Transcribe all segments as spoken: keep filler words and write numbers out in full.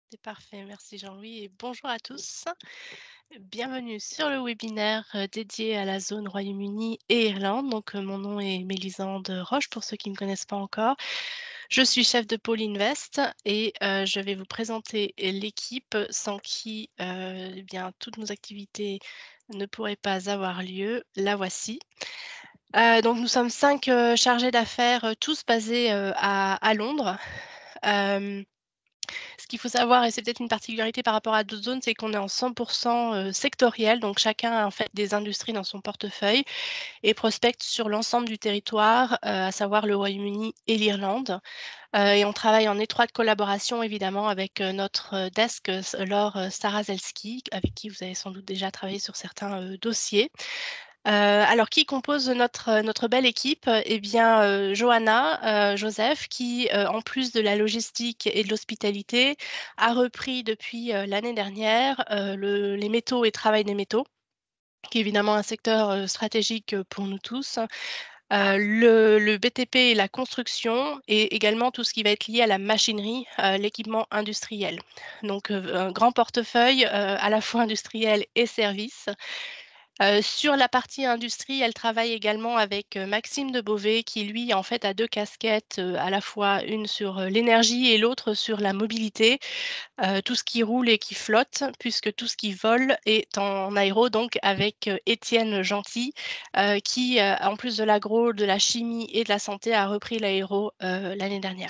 C'est parfait, merci Jean-Louis et bonjour à tous. Bienvenue sur le webinaire euh, dédié à la zone Royaume-Uni et Irlande. Donc, euh, mon nom est Mélisande Roche pour ceux qui ne me connaissent pas encore. Je suis chef de pôle Invest et euh, je vais vous présenter l'équipe sans qui euh, eh bien, toutes nos activités ne pourraient pas avoir lieu. La voici. Euh, donc, nous sommes cinq euh, chargés d'affaires, euh, tous basés euh, à, à Londres. Euh, Ce qu'il faut savoir, et c'est peut-être une particularité par rapport à d'autres zones, c'est qu'on est en cent pour cent euh, sectoriel, donc chacun a en fait des industries dans son portefeuille et prospecte sur l'ensemble du territoire, euh, à savoir le Royaume-Uni et l'Irlande. Euh, et on travaille en étroite collaboration évidemment avec euh, notre euh, desk euh, Laure euh, Starazelski, avec qui vous avez sans doute déjà travaillé sur certains euh, dossiers. Euh, alors, qui compose notre, euh, notre belle équipe? Eh bien, euh, Johanna, euh, Joseph, qui, euh, en plus de la logistique et de l'hospitalité, a repris depuis euh, l'année dernière euh, le- les métaux et travail des métaux, qui est évidemment un secteur euh, stratégique euh, pour nous tous. Euh, le, le B T P et la construction, et également tout ce qui va être lié à la machinerie, euh, l'équipement industriel. Donc, euh, un grand portefeuille euh, à la fois industriel et service. Euh, sur la partie industrie, elle travaille également avec euh, Maxime de Beauvais, qui lui, en fait, a deux casquettes, euh, à la fois une sur euh, l'énergie et l'autre sur la mobilité, euh, tout ce qui roule et qui flotte, puisque tout ce qui vole est en aéro, donc avec euh, Étienne Gentil, euh, qui, euh, en plus de l'agro, de la chimie et de la santé, a repris l'aéro euh, l'année dernière.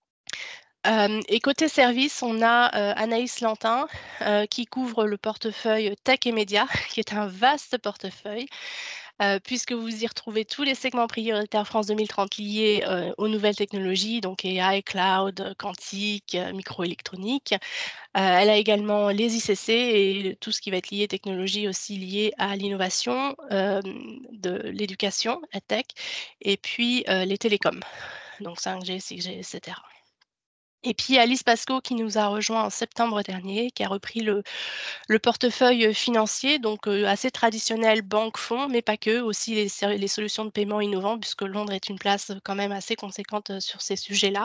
Euh, et côté service, on a euh, Anaïs Lantin euh, qui couvre le portefeuille Tech et Médias, qui est un vaste portefeuille, euh, puisque vous y retrouvez tous les segments prioritaires France deux mille trente liés euh, aux nouvelles technologies, donc A I, cloud, quantique, euh, microélectronique. Euh, elle a également les I C C et tout ce qui va être lié technologie aussi lié à l'innovation, euh, de l'éducation, la tech, et puis euh, les télécoms, donc cinq G, six G, et cetera. Et puis Alice Pasco qui nous a rejoint en septembre dernier, qui a repris le, le portefeuille financier, donc euh, assez traditionnel banque-fonds, mais pas que, aussi les, ser- les solutions de paiement innovantes, puisque Londres est une place quand même assez conséquente euh, sur ces sujets-là.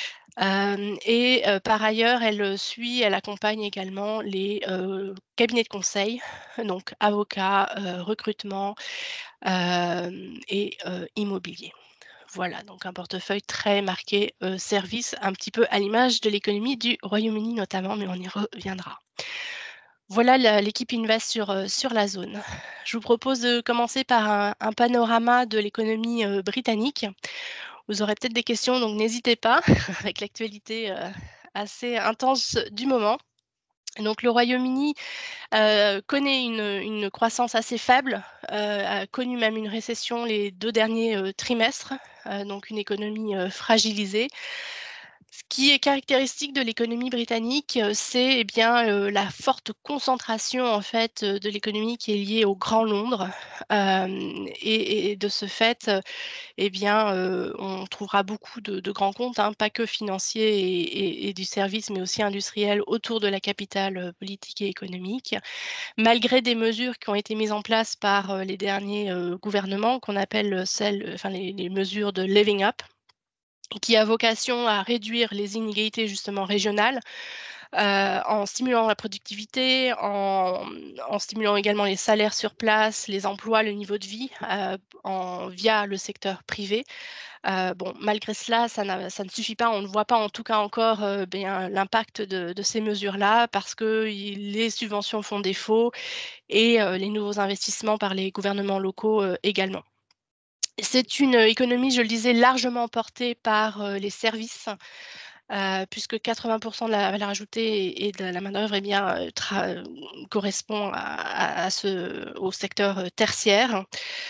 Euh, et euh, par ailleurs, elle euh, suit, elle accompagne également les euh, cabinets de conseil, donc avocats, euh, recrutement euh, et euh, immobilier. Voilà, donc un portefeuille très marqué euh, service, un petit peu à l'image de l'économie du Royaume-Uni notamment, mais on y reviendra. Voilà la- l'équipe Invest sur, euh, sur la zone. Je vous propose de commencer par un, un panorama de l'économie euh, britannique. Vous aurez peut-être des questions, donc n'hésitez pas, avec l'actualité euh, assez intense du moment. Donc le Royaume-Uni euh, connaît une, une croissance assez faible, euh, a connu même une récession les deux derniers euh, trimestres, euh, donc une économie euh, fragilisée. Ce qui est caractéristique de l'économie britannique, euh, c'est eh bien euh, la forte concentration en fait euh, de l'économie qui est liée au Grand Londres. Euh, et, et de ce fait, euh, eh bien, euh, on trouvera beaucoup de, de grands comptes, hein, pas que financiers et, et- et du service, mais aussi industriels autour de la capitale euh, politique et économique, malgré des mesures qui ont été mises en place par euh, les derniers euh, gouvernements, qu'on appelle euh, celles, enfin les, les mesures de Living Up, qui a vocation à réduire les inégalités justement régionales euh, en stimulant la productivité, en, en stimulant également les salaires sur place, les emplois, le niveau de vie euh, en, via le secteur privé. Euh, bon, malgré cela, ça, n'a- ça ne suffit pas. On ne voit pas en tout cas encore euh, bien l'impact de, de ces mesures-là parce que il- les subventions font défaut et euh, les nouveaux investissements par les gouvernements locaux euh, également. C'est une économie, je le disais, largement portée par euh, les services, euh, puisque quatre-vingts pour cent de la valeur ajoutée et, et de la main-d'œuvre eh bien, euh, tra- euh, correspond à, à- à ce, au secteur euh, tertiaire.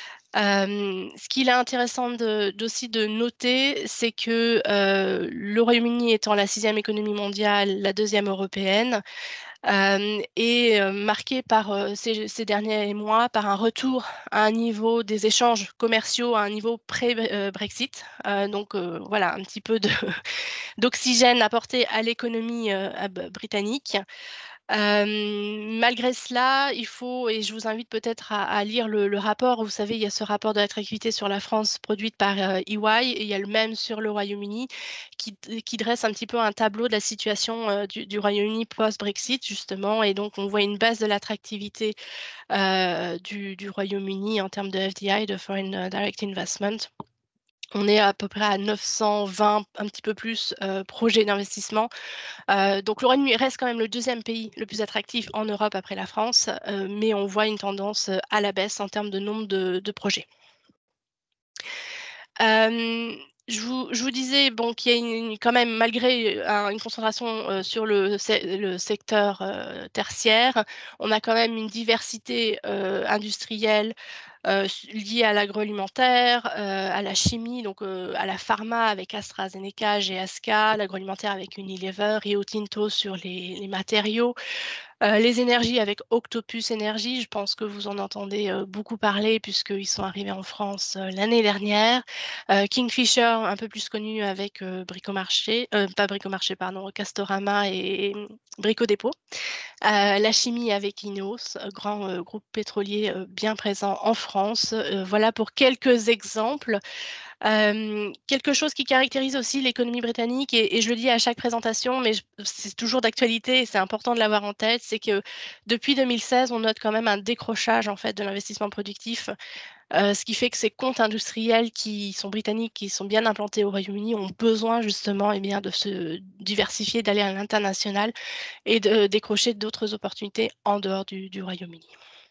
Euh, ce qu'il est intéressant de- d'aussi de noter, c'est que euh, le Royaume-Uni étant la sixième économie mondiale, la deuxième européenne, euh, est euh, marqué par euh, ces, ces derniers mois par un retour à un niveau des échanges commerciaux à un niveau pré-Brexit. Euh, donc euh, voilà, un petit peu de, d'oxygène apporté à l'économie euh, à- britannique. Hem, malgré cela, il faut et je vous invite peut-être à à lire le le rapport. Vous savez, il y a ce rapport de l'attractivité sur la France produite par, heu, E Y et il y a le même sur le Royaume-Uni qui d qui dresse un petit peu un tableau de la situation, heu, du du Royaume-Uni post-Brexit justement et donc on voit une baisse de l'attractivité, heu, du du Royaume-Uni en termes de F D I, de Foreign, heu, Direct Investment. On est à peu près à neuf cent vingt, un petit peu plus, heu, projets d'investissement. Heu, donc le Royaume-Uni reste quand même le deuxième pays le plus attractif en Europe après la France, heu, mais on voit une tendance, heu, à la baisse en termes de nombre de de projets. Hem, je vous je vous disais bon qu'il y a une une quand même malgré, heu, un une concentration, heu, sur le se le secteur, heu, tertiaire, on a quand même une diversité, heu, industrielle, heu, s liée à l'agroalimentaire, heu, à la chimie, donc heu, à la pharma avec AstraZeneca, G S K, l'agroalimentaire avec Unilever, Rio Tinto sur les les matériaux, heu, les énergies avec Octopus Energy. Je pense que vous en entendez, heu, beaucoup parler puisqu'ils sont arrivés en France, heu, l'année dernière. Heu, Kingfisher, un peu plus connu avec, heu, Bricomarché, heu, pas Bricomarché pardon, Castorama et mmh, Brico Dépôt. Heu, la chimie avec Ineos, heu, grand, heu, groupe pétrolier, heu, bien présent en France. Heu, voilà pour quelques exemples. Hem, quelque chose qui caractérise aussi l'économie britannique et et je le dis à chaque présentation, mais j c'est toujours d'actualité et c'est important de l'avoir en tête, c'est que depuis deux mille seize, on note quand même un décrochage en fait de l'investissement productif. Heu, ce qui fait que ces comptes industriels qui sont britanniques, qui sont bien implantés au Royaume-Uni, ont besoin justement, eh bien, de se diversifier, d'aller à l'international et de décrocher d'autres opportunités en dehors du du Royaume-Uni.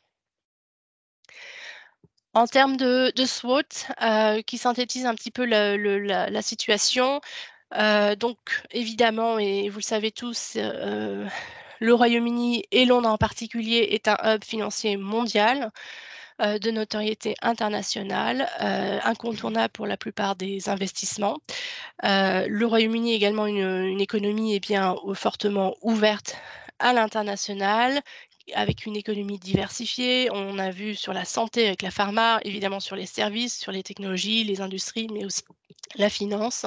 En termes de de SWOT, heu, qui synthétise un petit peu le le la la situation, heu, donc évidemment et vous le savez tous, heu, le Royaume-Uni et Londres en particulier est un hub financier mondial, heu, de notoriété internationale, heu, incontournable pour la plupart des investissements. Heu, le Royaume-Uni est également une, une économie, eh bien, au fortement ouverte à l'international, avec une économie diversifiée. On a vu sur la santé avec la pharma, évidemment sur les services, sur les technologies, les industries, mais aussi la finance.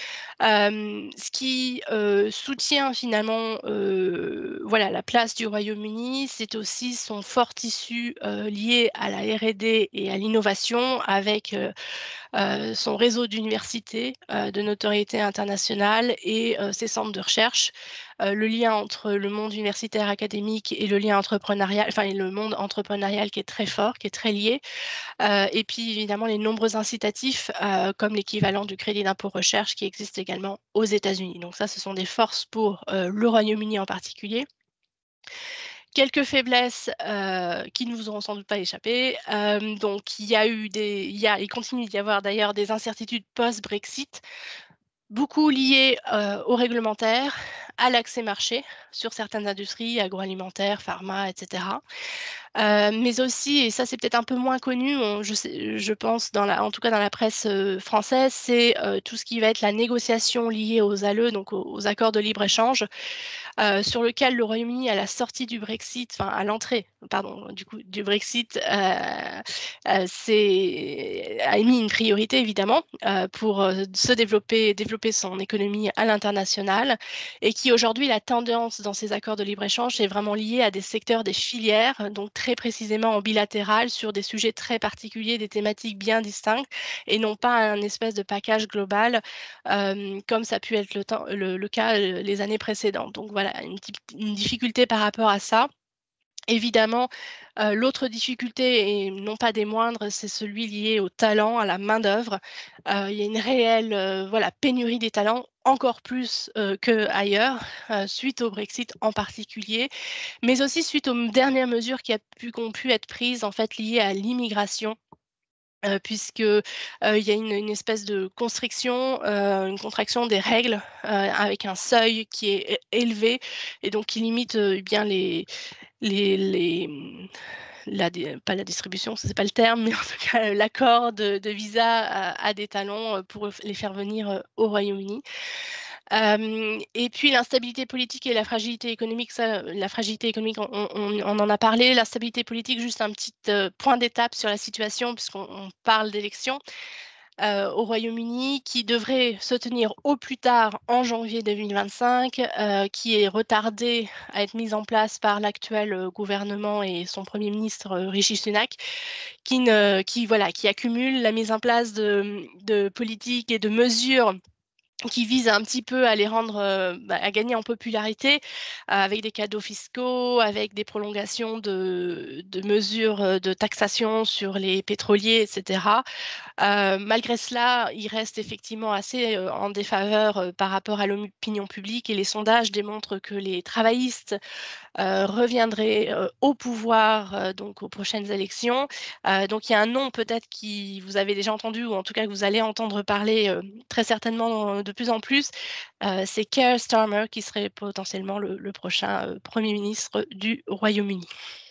Hem, ce qui, heu, soutient finalement, heu, voilà, la place du Royaume-Uni, c'est aussi son fort tissu, heu, lié à la R et D et à l'innovation avec, heu heu, son réseau d'universités, heu, de notoriété internationale et heu, ses centres de recherche. Heu, le lien entre le monde universitaire académique et le lien entrepreneurial enfin et le monde entrepreneurial qui est très fort, qui est très lié. Heu et puis évidemment les nombreux incitatifs, heu, comme l'équivalent du crédit d'impôt recherche qui existe également aux États-Unis. Donc ça, ce sont des forces pour, heu, le Royaume-Uni en particulier. Quelques faiblesses, heu, qui ne vous auront sans doute pas échappé. Hem, donc il y a eu des il y a il continue d'y avoir d'ailleurs des incertitudes post-Brexit, beaucoup liées, heu, au réglementaire, à l'accès marché sur certaines industries agroalimentaires, pharma et cetera. Heu, mais aussi et ça c'est peut-être un peu moins connu, on je sais je pense dans la en tout cas dans la presse, heu, française, c'est, heu, tout ce qui va être la négociation liée aux A L E, donc aux aux accords de libre-échange, heu, sur lequel le Royaume-Uni à la sortie du Brexit, enfin à l'entrée, pardon, du coup du Brexit, heu heu, s'est a émis une priorité évidemment, heu, pour, heu, se développer développer son économie à l'international et qui aujourd'hui la tendance dans ces accords de libre-échange est vraiment liée à des secteurs, des filières, donc très précisément en bilatéral sur des sujets très particuliers, des thématiques bien distinctes et non pas un espèce de package global, hem, comme ça a pu être le temps le le cas, heu, les années précédentes. Donc voilà, une typ une difficulté par rapport à ça. Évidemment, heu, l'autre difficulté et non pas des moindres, c'est celui lié au talent, à la main-d'œuvre. Heu, il y a une réelle, heu, voilà, pénurie des talents, encore plus, heu, qu'ailleurs, heu, suite au Brexit en particulier, mais aussi suite aux m dernières mesures qui a pu qui ont pu être prises, en fait, liées à l'immigration. Heu, puisque, heu, il y a une une espèce de constriction, heu, une contraction des règles, heu, avec un seuil qui est é élevé et donc qui limite, heu, eh bien les les les, mmh, la dé pas la distribution, ça c'est pas le terme, mais en tout cas, heu, l'accord de de visa à à des talents, heu, pour, f les faire venir, heu, au Royaume-Uni. Hem et puis l'instabilité politique et la fragilité économique, ça, heu, la fragilité économique, on on on on en a parlé. L'instabilité politique, juste un petit, heu, point d'étape sur la situation puisqu'on on parle d'élections. heu, au Royaume-Uni qui devrait se tenir au plus tard en janvier deux mille vingt-cinq, heu, qui est retardée à être mise en place par l'actuel, heu, gouvernement et son premier ministre, heu, Rishi Sunak, qui ne qui voilà, qui accumule la mise en place de, mmh, de politiques et de mesures qui visent un petit peu à les rendre, heu, bah, à gagner en popularité, heu, avec des cadeaux fiscaux, avec des prolongations de de mesures, heu, de taxation sur les pétroliers et cetera. Heu, malgré cela, il reste effectivement assez, heu, en défaveur, heu, par rapport à l'opinion publique et les sondages démontrent que les travaillistes, heu, reviendraient, heu, au pouvoir, heu, donc aux prochaines élections. Heu, donc il y a un nom peut-être qui vous avez déjà entendu ou en tout cas que vous allez entendre parler, heu, très certainement, heu, de plus en plus, heu, c'est Keir Starmer qui serait potentiellement le le prochain, heu, premier ministre du Royaume-Uni.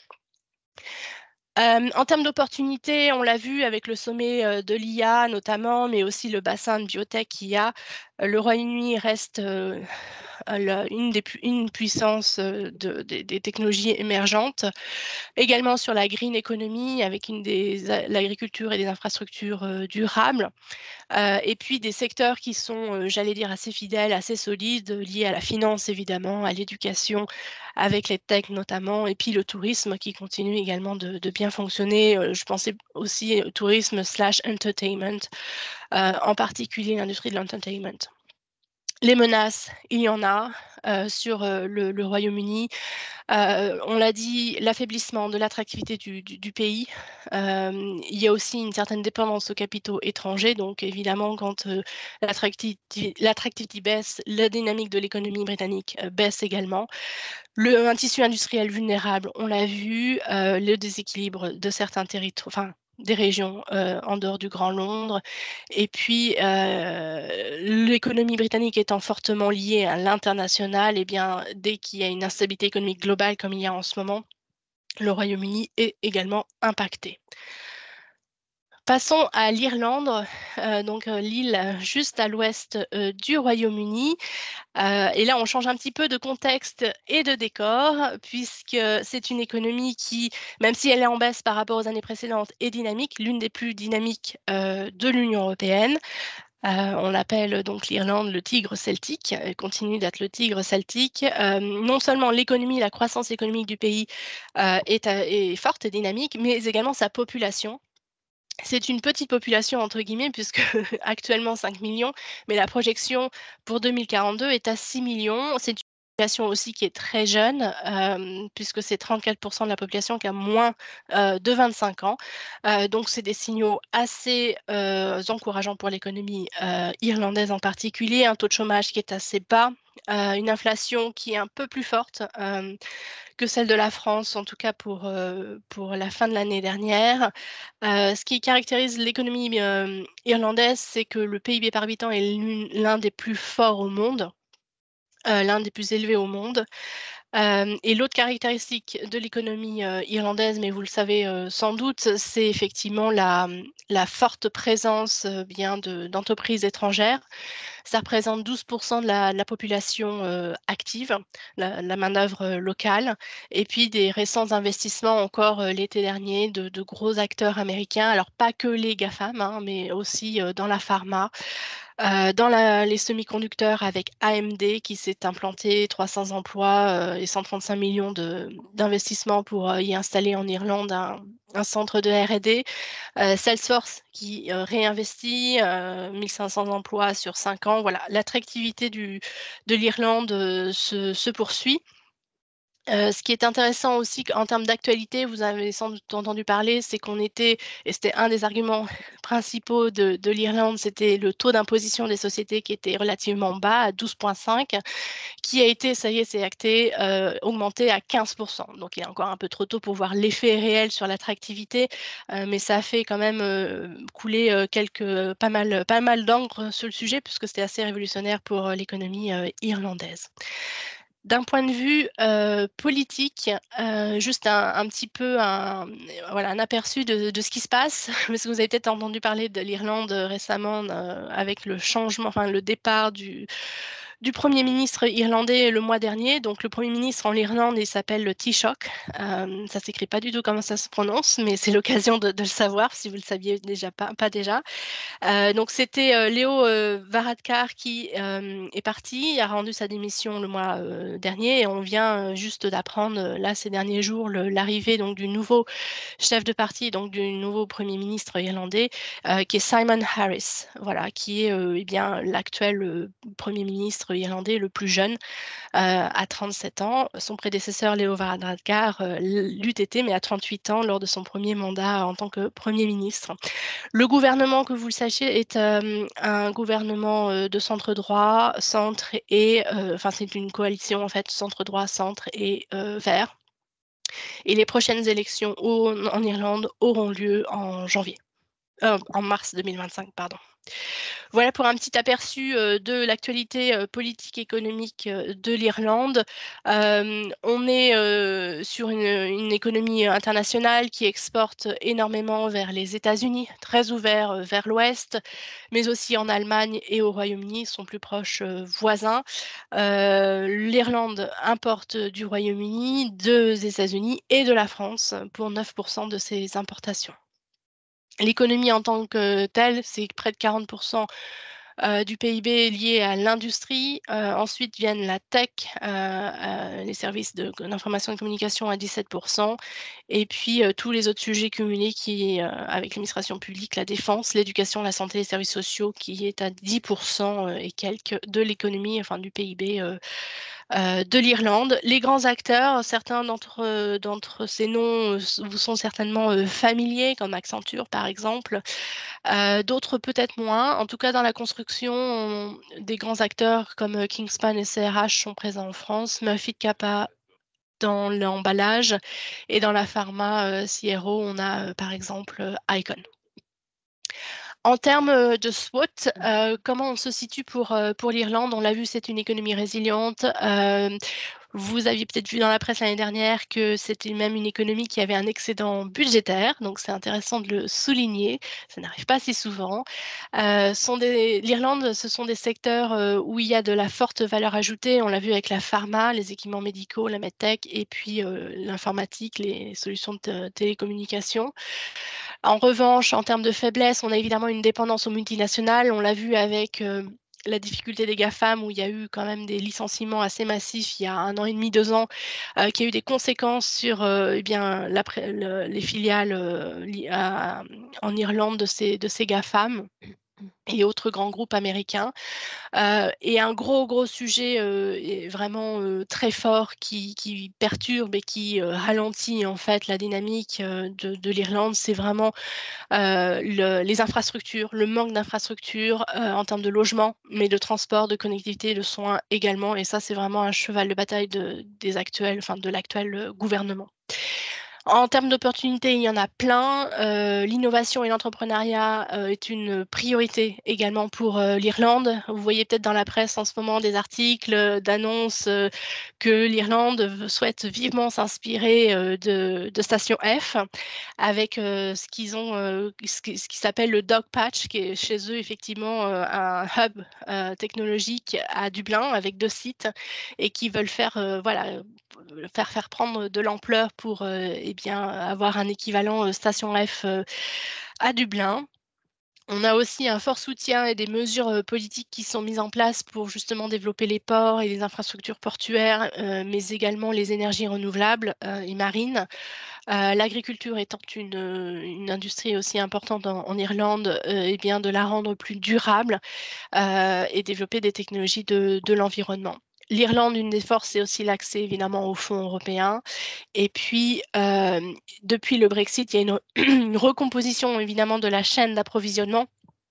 Hem, en termes d'opportunités, on l'a vu avec le sommet, heu, de l'I A notamment, mais aussi le bassin de biotech qu'il y a. Heu, le Royaume-Uni reste, heu, le une des pui une puissance, heu, de des des technologies émergentes. Également sur la green economy avec une des a l'agriculture et des infrastructures, heu, durables. Heu et puis des secteurs qui sont, heu, j'allais dire assez fidèles, assez solides, heu, liés à la finance évidemment, à l'éducation, avec les techs notamment et puis le tourisme qui continue également de de bien fonctionner, heu, je pensais aussi au tourisme slash entertainment, heu, en particulier l'industrie de l'entertainment. Les menaces, il y en a, heu, sur, heu, le le Royaume-Uni. Heu, on l'a dit, l'affaiblissement de l'attractivité du du du pays. Hem, il y a aussi une certaine dépendance aux capitaux étrangers, donc évidemment quand, heu, l'attractiviti l'attractivity baisse, la dynamique de l'économie britannique, heu, baisse également. Le un tissu industriel vulnérable, on l'a vu, heu, le déséquilibre de certains territoires, enfin des régions, heu, en dehors du Grand Londres et puis, heu, l'économie britannique étant fortement liée à l'international et bien, dès qu'il y a une instabilité économique globale comme il y a en ce moment, le Royaume-Uni est également impacté. Passons à l'Irlande, heu, donc, heu, l'île juste à l'ouest, heu, du Royaume-Uni. Heu et là, on change un petit peu de contexte et de décor, puisque c'est une économie qui, même si elle est en baisse par rapport aux années précédentes, est dynamique, l'une des plus dynamiques, heu, de l'Union européenne. Heu, on l'appelle donc l'Irlande le tigre celtique, elle continue d'être le tigre celtique. Hem, non seulement l'économie, la croissance économique du pays, heu, est a est forte et dynamique, mais également sa population. C'est une «petite population» entre guillemets puisque actuellement cinq millions, mais la projection pour deux mille quarante-deux est à six millions. C'est une population aussi qui est très jeune, hem, puisque c'est trente-quatre de la population qui a moins, heu, de vingt-cinq ans. Heu, donc c'est des signaux assez, heu, encourageants pour l'économie, heu, irlandaise en particulier. Un taux de chômage qui est assez bas, heu, une inflation qui est un peu plus forte, hem, que celle de la France, en tout cas pour, heu, pour la fin de l'année dernière. Heu, ce qui caractérise l'économie, hem, irlandaise, c'est que le P I B par habitant est l'une l'un des plus forts au monde, heu, l'un des plus élevés au monde. Hem et l'autre caractéristique de l'économie, heu, irlandaise, mais vous le savez, heu, sans doute, c'est effectivement la, mmh, la forte présence, heu, bien de d'entreprises étrangères. Ça représente douze de la de la population, heu, active, la la main-d'œuvre, heu, locale et puis des récents investissements encore, heu, l'été dernier de de gros acteurs américains. Alors pas que les GAFAM, hein, mais aussi, heu, dans la pharma, heu, dans la les semi-conducteurs avec A M D qui s'est implanté, trois cents emplois, heu, et cent trente-cinq millions de d'investissements pour, heu, y installer en Irlande un un centre de R et D. Heu, Salesforce qui, heu, réinvestit, heu, mille cinq cents emplois sur cinq ans. Voilà, l'attractivité du de l'Irlande, heu, se se poursuit. Heu, ce qui est intéressant aussi q en termes d'actualité, vous avez sans doute entendu parler, c'est qu'on était et c'était un des arguments principaux de de l'Irlande, c'était le taux d'imposition des sociétés qui était relativement bas à douze virgule cinq, qui a été, ça y est, c'est acté, heu, augmenté à quinze. Donc il est encore un peu trop tôt pour voir l'effet réel sur l'attractivité, heu, mais ça a fait quand même, heu, couler, heu, quelques pas mal pas mal d'encre sur le sujet puisque c'était assez révolutionnaire pour, heu, l'économie, heu, irlandaise. D'un point de vue, heu, politique, heu, juste un un petit peu un, mmh, voilà, un aperçu de de ce qui se passe, parce que vous avez peut-être entendu parler de l'Irlande, heu, récemment, heu, avec le changement, enfin le départ du du premier ministre irlandais le mois dernier. Donc le premier ministre en Irlande, il s'appelle le Taoiseach. Euh, ça s'écrit pas du tout comment ça se prononce, mais c'est l'occasion de, de le savoir si vous le saviez déjà pas, pas déjà. Euh, donc c'était euh, Léo euh, Varadkar qui euh, est parti, a rendu sa démission le mois euh, dernier, et on vient euh, juste d'apprendre euh, là ces derniers jours le- l'arrivée donc du nouveau chef de parti, donc du nouveau premier ministre irlandais, euh, qui est Simon Harris, voilà, qui est euh, eh bien l'actuel euh, premier ministre irlandais le plus jeune, euh, à trente-sept ans. Son prédécesseur Léo Varadkar euh, l'eût été, mais à trente-huit ans lors de son premier mandat en tant que premier ministre. Le gouvernement, que vous le sachiez, est euh, un gouvernement euh, de centre droit, centre et, euh, enfin c'est une coalition en fait, centre droit, centre et euh, vert. Et les prochaines élections au, en Irlande auront lieu en janvier, euh, en mars deux mille vingt-cinq, pardon. Voilà pour un petit aperçu euh, de l'actualité euh, politique économique euh, de l'Irlande. Euh, on est euh, sur une, une économie internationale qui exporte énormément vers les États-Unis, très ouvert euh, vers l'Ouest, mais aussi en Allemagne et au Royaume-Uni, son plus proches euh, voisins. Euh, L'Irlande importe du Royaume-Uni, des États-Unis et de la France pour neuf pour cent de ses importations. L'économie en tant que telle, c'est près de quarante pour cent euh, du P I B lié à l'industrie. Euh, ensuite viennent la tech, euh, euh, les services d'information et de communication à dix-sept pour cent, et puis euh, tous les autres sujets cumulés qui, euh, avec l'administration publique, la défense, l'éducation, la santé, les services sociaux, qui est à dix pour cent euh, et quelques de l'économie, enfin du P I B euh, euh, de l'Irlande. Les grands acteurs, certains d'entre euh, d'entre ces noms euh, vous sont certainement euh, familiers, comme Accenture par exemple. Euh, d'autres peut-être moins. En tout cas, dans la construction, on- des grands acteurs comme euh, Kingspan et C R H sont présents en France. Murphy Kappa dans l'emballage, et dans la pharma euh, C R O, on a euh, par exemple euh, Icon. En termes euh, de SWOT, euh, comment on se situe pour, euh, pour l'Irlande? On l'a vu, c'est une économie résiliente. Euh, vous aviez peut-être vu dans la presse l'année dernière que c'était même une économie qui avait un excédent budgétaire, donc c'est intéressant de le souligner. Ça n'arrive pas si souvent. Euh, sont des... L'Irlande, ce sont des secteurs euh, où il y a de la forte valeur ajoutée. On l'a vu avec la pharma, les équipements médicaux, la medtech, et puis euh, l'informatique, les solutions de télécommunication. En revanche, en termes de faiblesse, on a évidemment une dépendance aux multinationales. On l'a vu avec euh, la difficulté des GAFAM, où il y a eu quand même des licenciements assez massifs il y a un an et demi, deux ans, euh, qui a eu des conséquences sur euh, eh bien, la, le, les filiales euh, à, en Irlande de ces, de ces GAFAM et autres grands groupes américains. Euh, et un gros, gros sujet euh, est vraiment euh, très fort qui, qui perturbe et qui euh, ralentit en fait la dynamique euh, de, de l'Irlande, c'est vraiment euh, le, les infrastructures, le manque d'infrastructures euh, en termes de logement, mais de transport, de connectivité, de soins également. Et ça, c'est vraiment un cheval de bataille de, des actuels, enfin, de l'actuel euh, gouvernement. En termes d'opportunités, il y en a plein. Euh, l'innovation et l'entrepreneuriat euh, est une priorité également pour euh, l'Irlande. Vous voyez peut-être dans la presse en ce moment des articles euh, d'annonces euh, que l'Irlande souhaite vivement s'inspirer euh, de, de Station F, avec euh, ce qu'ils ont, euh, ce qui, ce qui s'appelle le Dog Patch, qui est chez eux effectivement euh, un hub euh, technologique à Dublin avec deux sites, et qui veulent faire, euh, voilà, faire faire prendre de l'ampleur pour euh, eh bien, avoir un équivalent euh, Station F euh, à Dublin. On a aussi un fort soutien et des mesures euh, politiques qui sont mises en place pour justement développer les ports et les infrastructures portuaires, euh, mais également les énergies renouvelables euh, et marines. Euh, L'agriculture étant une, une industrie aussi importante en, en Irlande, euh, eh bien de la rendre plus durable euh, et développer des technologies de, de l'environnement. L'Irlande, une des forces, c'est aussi l'accès évidemment aux fonds européens. Et puis, euh, depuis le Brexit, il y a une, une recomposition évidemment de la chaîne d'approvisionnement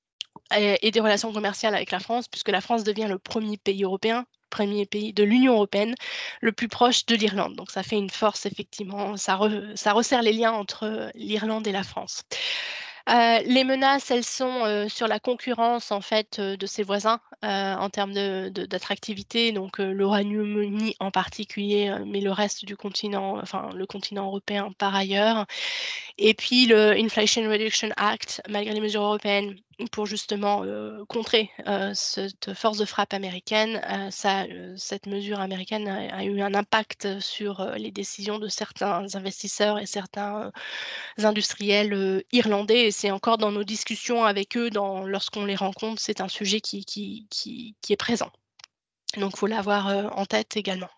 et, et des relations commerciales avec la France, puisque la France devient le premier pays européen, premier pays de l'Union européenne, le plus proche de l'Irlande. Donc ça fait une force, effectivement, ça, re, ça resserre les liens entre l'Irlande et la France. Euh, les menaces, elles sont euh, sur la concurrence en fait euh, de ses voisins euh, en termes de, de, d'attractivité, donc euh, le Royaume-Uni en particulier, euh, mais le reste du continent, enfin le continent européen par ailleurs. Et puis le Inflation Reduction Act, malgré les mesures européennes, pour justement, heu, contrer, heu, cette force de frappe américaine. Heu, ça, heu, cette mesure américaine a a eu un impact sur, heu, les décisions de certains investisseurs et certains, heu, industriels, heu, irlandais et c'est encore dans nos discussions avec eux dans lorsqu'on les rencontre, c'est un sujet qui qui qui qui est présent. Donc faut l'avoir, heu, en tête également.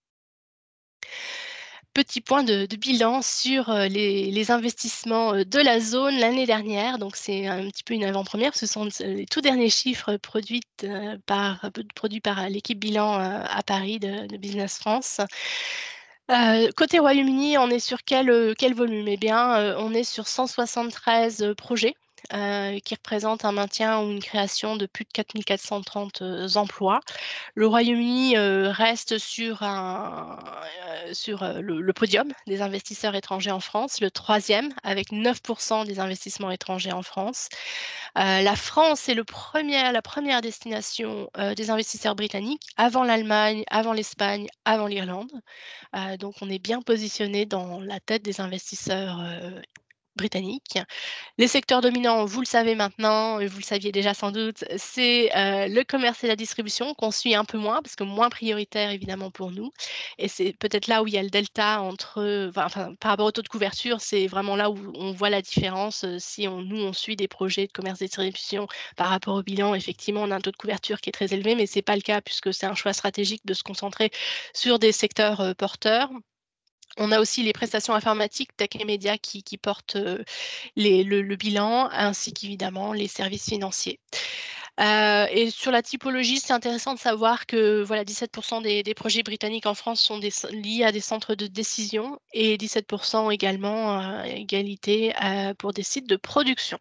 Petit point de de bilan sur, heu, les les investissements, heu, de la zone l'année dernière. Donc c'est un petit peu une avant-première. Ce sont les tout derniers chiffres produites, heu, par produits par l'équipe bilan, heu, à Paris de de Business France. Heu, côté Royaume-Uni, on est sur quel, heu, quel volume? Eh bien, heu, on est sur cent soixante-treize, heu, projets, heu, qui représentent un maintien ou une création de plus de quatre mille quatre cent trente, heu, emplois. Le Royaume-Uni, heu, reste sur un, heu, sur, heu, le le podium des investisseurs étrangers en France, le troisième avec neuf des investissements étrangers en France. Heu, la France est le premier la première destination, heu, des investisseurs britanniques avant l'Allemagne, avant l'Espagne, avant l'Irlande. Heu, donc on est bien positionné dans la tête des investisseurs, heu, britanniques. Les secteurs dominants, vous le savez maintenant et vous le saviez déjà sans doute, c'est, heu, le commerce et la distribution qu'on suit un peu moins parce que moins prioritaire évidemment pour nous et c'est peut-être là où il y a le delta entre, enfin enfin par rapport au taux de couverture, c'est vraiment là où on voit la différence, heu, si on nous on suit des projets de commerce et distribution par rapport au bilan, effectivement, on a un taux de couverture qui est très élevé, mais c'est pas le cas puisque c'est un choix stratégique de se concentrer sur des secteurs, heu, porteurs. On a aussi les prestations informatiques, tech et médias qui qui portent, heu, les le le bilan, ainsi qu'évidemment les services financiers. Heu et sur la typologie, c'est intéressant de savoir que voilà dix-sept des des projets britanniques en France sont des cen liés à des centres de décision et dix-sept également, à égalité, heu, pour des sites de production.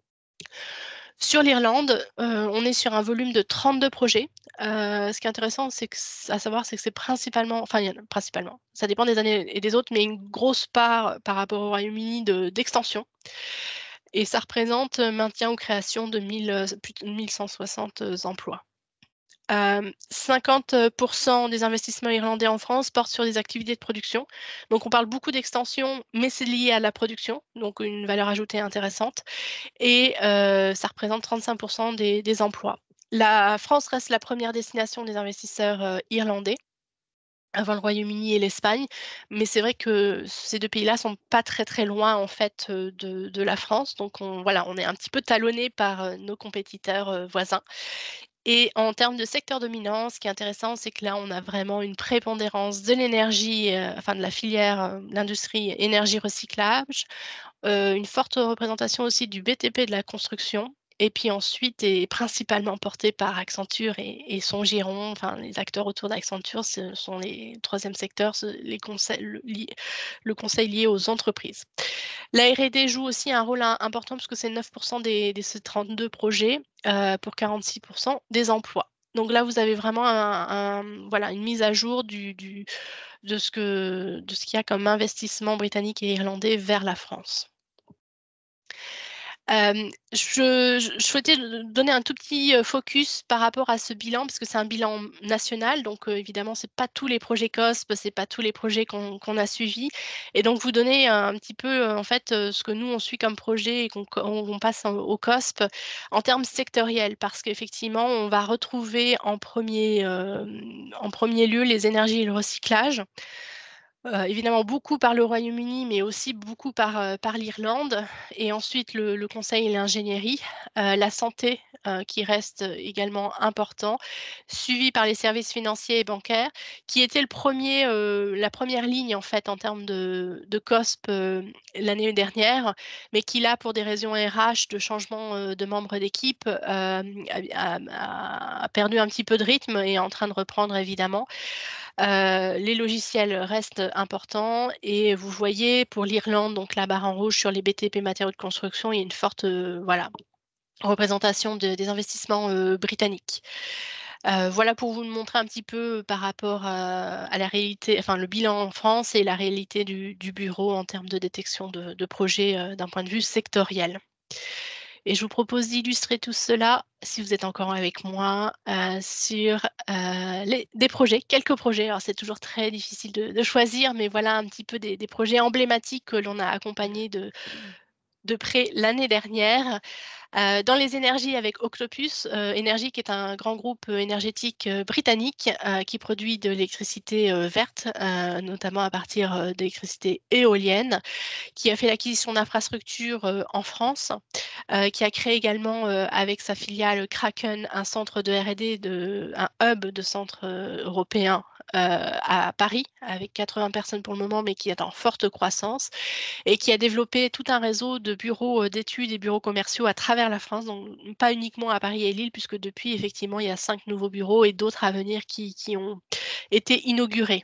Sur l'Irlande, heu, on est sur un volume de trente-deux projets. Heu, ce qui est intéressant, c'est que c à savoir, c'est que c'est principalement enfin, il y en a principalement, ça dépend des années et des autres, mais une grosse part par rapport au Royaume-Uni de d'extension et ça représente, heu, maintien ou création de mille, heu, plus de mille cent soixante, heu, emplois. Hem, cinquante des investissements irlandais en France portent sur des activités de production. Donc on parle beaucoup d'extension, mais c'est lié à la production, donc une valeur ajoutée intéressante et heu, ça représente trente-cinq des des emplois. La France reste la première destination des investisseurs, heu, irlandais, avant le Royaume-Uni et l'Espagne, mais c'est vrai que ces deux pays-là sont pas très, très loin en fait, heu, de de la France. Donc on voilà, on est un petit peu talonnés par, heu, nos compétiteurs, heu, voisins et en termes de secteur dominant, ce qui est intéressant, c'est que là, on a vraiment une prépondérance de l'énergie, heu, enfin de la filière, heu, l'industrie énergie recyclage, heu, une forte représentation aussi du B T P de la construction et puis ensuite et principalement porté par Accenture et et son giron, enfin les acteurs autour d'Accenture, ce sont les troisième secteur, ce les conseils le li le conseil lié aux entreprises. La R et D joue aussi un rôle im important parce que c'est neuf des de ces trente-deux projets, heu, pour quarante-six des emplois. Donc là, vous avez vraiment un un voilà, une mise à jour du du de ce que de ce qu'il y a comme investissement britannique et irlandais vers la France. Hem, je je je souhaitais d donner un tout petit, heu, focus par rapport à ce bilan, parce que c'est un bilan national, donc heu, évidemment, c'est pas tous les projets C O S P, c'est pas tous les projets qu'on qu'on a suivis et donc vous donner un petit peu, heu, en fait, heu, ce que nous on suit comme projet et qu'on co on on passe en au C O S P en termes sectoriels. Parce qu'effectivement, on va retrouver en premier hem, en premier lieu les énergies et le recyclage. Heu, évidemment beaucoup par le Royaume-Uni, mais aussi beaucoup par, heu, par l'Irlande et ensuite le le conseil et l'ingénierie, heu, la santé, heu, qui reste également important, suivi par les services financiers et bancaires, qui était le premier, heu, la première ligne en fait en termes de de C O S P, heu, l'année dernière, mais qui là, pour des raisons R H, de changement, heu, de membres d'équipe, hem, a a a perdu un petit peu de rythme et est en train de reprendre évidemment. Heu, les logiciels restent importants et vous voyez pour l'Irlande, donc la barre en rouge sur les B T P matériaux de construction, il y a une forte, heu, voilà, représentation de des investissements, heu, britanniques. Heu, voilà pour vous montrer un petit peu par rapport à à la réalité, enfin le bilan en France et la réalité du du bureau en termes de détection de de projets, heu, d'un point de vue sectoriel. Et je vous propose d'illustrer tout cela, si vous êtes encore avec moi, heu, sur, heu, les des projets, quelques projets. Alors c'est toujours très difficile de de choisir, mais voilà un petit peu des des projets emblématiques que l'on a accompagnés de de près l'année dernière. Heu, dans les énergies avec Octopus, heu, Énergie qui est un grand groupe, heu, énergétique, heu, britannique, heu, qui produit de l'électricité, heu, verte, heu, notamment à partir, heu, d'électricité éolienne, qui a fait l'acquisition d'infrastructures, heu, en France, heu, qui a créé également, heu, avec sa filiale Kraken, un centre de R et D de un hub de centre, heu, européen, heu, à Paris, avec quatre-vingts personnes pour le moment, mais qui est en forte croissance et qui a développé tout un réseau de bureaux, heu, d'études et bureaux commerciaux à travers la France, donc pas uniquement à Paris et Lille, puisque depuis effectivement, il y a cinq nouveaux bureaux et d'autres à venir qui qui ont été inaugurés.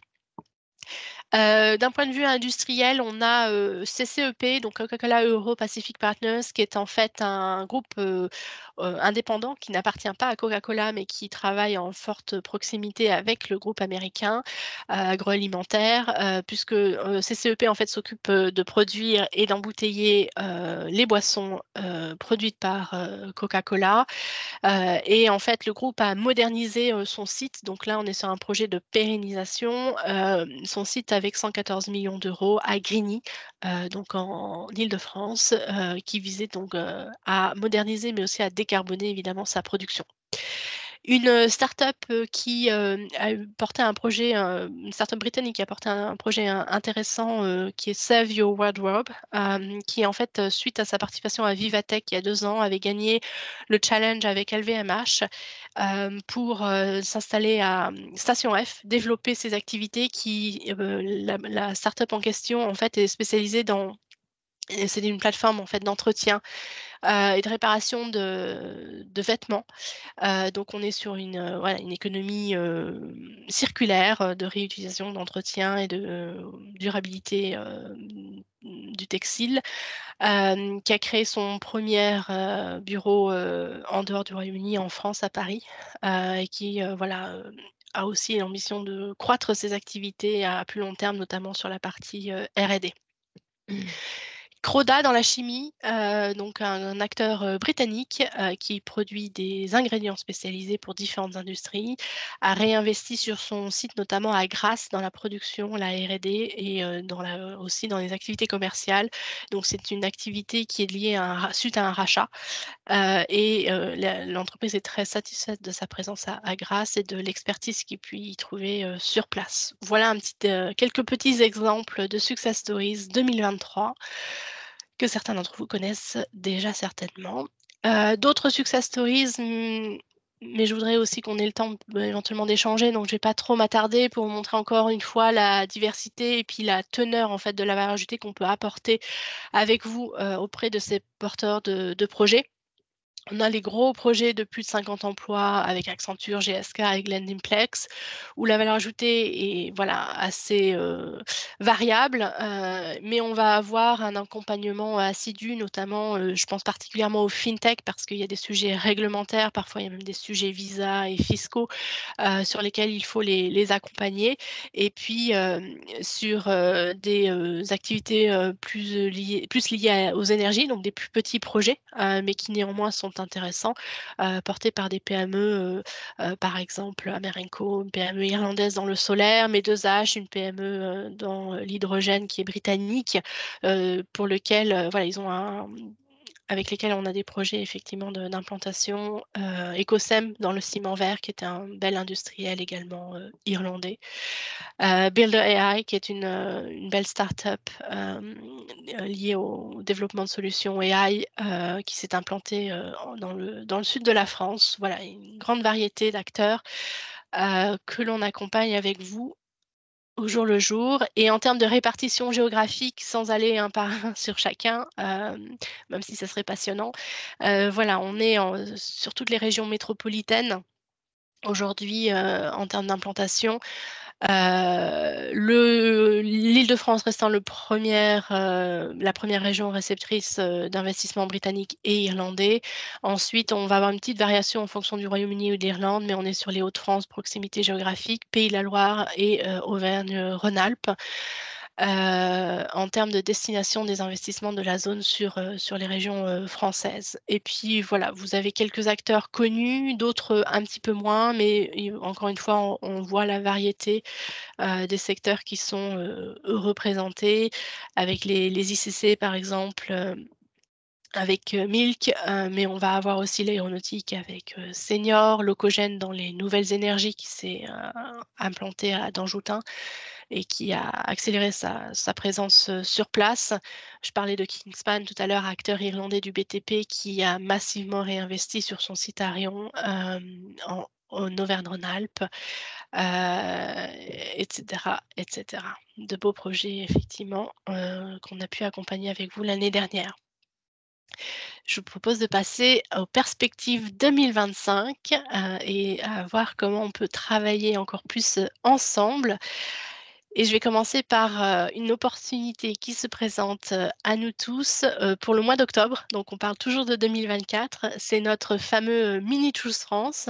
Heu, d'un point de vue industriel, on a, heu, C C E P, donc Coca-Cola Euro-Pacific Partners, qui est en fait un groupe, heu heu, indépendant qui n'appartient pas à Coca-Cola, mais qui travaille en forte proximité avec le groupe américain, heu, agroalimentaire, heu, puisque, heu, C C E P en fait s'occupe, heu, de produire et d'embouteiller, heu, les boissons, heu, produites par, heu, Coca-Cola. Heu et en fait, le groupe a modernisé, heu, son site. Donc là, on est sur un projet de pérennisation. Hem, son site avec cent quatorze millions d'euros à Grigny, heu, donc en Île-de-France, heu, qui visait donc, heu, à moderniser, mais aussi à décarboner évidemment sa production. Une, heu, start-up, heu, qui, hem, a eu porté un projet, heu, une start-up britannique qui a porté un projet in intéressant, heu, qui est Save Your Wardrobe, hem, qui en fait, heu, suite à sa participation à Vivatech il y a deux ans, avait gagné le challenge avec L V M H, hem, pour, heu, s'installer à, mmh, Station F, développer ses activités qui, heu, la la start-up en question en fait est spécialisée dans et c'est une plateforme en fait d'entretien, heu et de réparation de de vêtements. Heu, donc on est sur une, heu, voilà, une économie, hem, circulaire, heu, de réutilisation, d'entretien et de, heu, durabilité, hem, du textile, hem, qui a créé son premier er bureau, heu, en dehors du Royaume-Uni, en France, à Paris, heu et qui, heu, voilà, hem, a aussi l'ambition de croître ses activités à plus long terme, notamment sur la partie, heu, R et D. Croda dans la chimie, heu, donc un un acteur, heu, britannique, heu, qui produit des ingrédients spécialisés pour différentes industries, a réinvesti sur son site, notamment à Grasse, dans la production, la R et D et heu, dans la aussi dans les activités commerciales. Donc c'est une activité qui est liée à un ra suite à un rachat, heu et heu, la l'entreprise est très satisfaite de sa présence à à Grasse et de l'expertise qu'il peut y trouver, heu, sur place. Voilà un petit, heu, quelques petits exemples de success stories deux mille vingt-trois que certains d'entre vous connaissent déjà certainement. Heu, d'autres success stories, mmh, mais je voudrais aussi qu'on ait le temps, bah, éventuellement d'échanger, donc je vais pas trop m'attarder pour vous montrer encore une fois la diversité et puis la teneur en fait de la valeur ajoutée qu'on peut apporter avec vous, heu, auprès de ces porteurs de de projets. On a les gros projets de plus de cinquante emplois avec Accenture, G S K et Glendimplex, où la valeur ajoutée est voilà assez, heu, variable, heu, mais on va avoir un accompagnement assidu, notamment, heu, je pense particulièrement aux fintech parce qu'il y a des sujets réglementaires, parfois il y a même des sujets visa et fiscaux, heu, sur lesquels il faut les les accompagner et puis, hem, sur, heu, des, heu, activités, heu, plus, heu, liées plus liées à aux énergies, donc des plus petits projets, heu, mais qui néanmoins sont intéressants, heu, portés par des P M E, heu heu, par exemple Amarenco, une P M E irlandaise dans le solaire, Medozac, une P M E, heu, dans, heu, l'hydrogène qui est britannique, heu, pour lequel, heu, voilà, ils ont un avec lesquels on a des projets effectivement de d'implantation, heu, Ecosem dans le ciment vert qui est un bel industriel également, heu, irlandais. Heu, Builder A I qui est une, heu, une belle start-up, hem, heu, liée au développement de solutions A I, heu, qui s'est implantée, heu, en dans le dans le sud de la France. Voilà, une grande variété d'acteurs, heu, que l'on accompagne avec vous au jour le jour et en termes de répartition géographique, sans aller un par un sur chacun, hem, même si ça serait passionnant, heu, voilà, on est en sur toutes les régions métropolitaines aujourd'hui, heu, en termes d'implantation. Heu, le L'Île-de-France restant le première, heu, la première région réceptrice, heu, d'investissements britanniques et irlandais. Ensuite, on va avoir une petite variation en fonction du Royaume-Uni ou de l'Irlande, mais on est sur les Hauts-de-France, proximité géographique, Pays de la Loire et heu, Auvergne-Rhône-Alpes. Heu, en termes de destination des investissements de la zone sur, heu, sur les régions, heu, françaises et puis voilà, vous avez quelques acteurs connus, d'autres, heu, un petit peu moins, mais et encore une fois, on on voit la variété, heu, des secteurs qui sont, heu, représentés avec les les I C C par exemple, avec, heu, Milk, heu, mais on va avoir aussi l'aéronautique avec, heu, Senior, Locogène dans les nouvelles énergies qui s'est, heu, implanté à Danjoutin et qui a accéléré sa sa présence, heu, sur place. Je parlais de Kingspan tout à l'heure, acteur irlandais du B T P qui a massivement réinvesti sur son site à Riom, hem, en en Auvergne-Rhône-Alpes, heu et cetera et cetera. De beaux projets effectivement, heu, qu'on a pu accompagner avec vous l'année dernière. Je vous propose de passer aux perspectives deux mille vingt-cinq, heu et à voir comment on peut travailler encore plus, heu, ensemble. Et je vais commencer par, heu, une opportunité qui se présente, heu, à nous tous, heu, pour le mois d'octobre. Donc on parle toujours de deux mille vingt-quatre. C'est notre fameux, heu, Mini Choose France,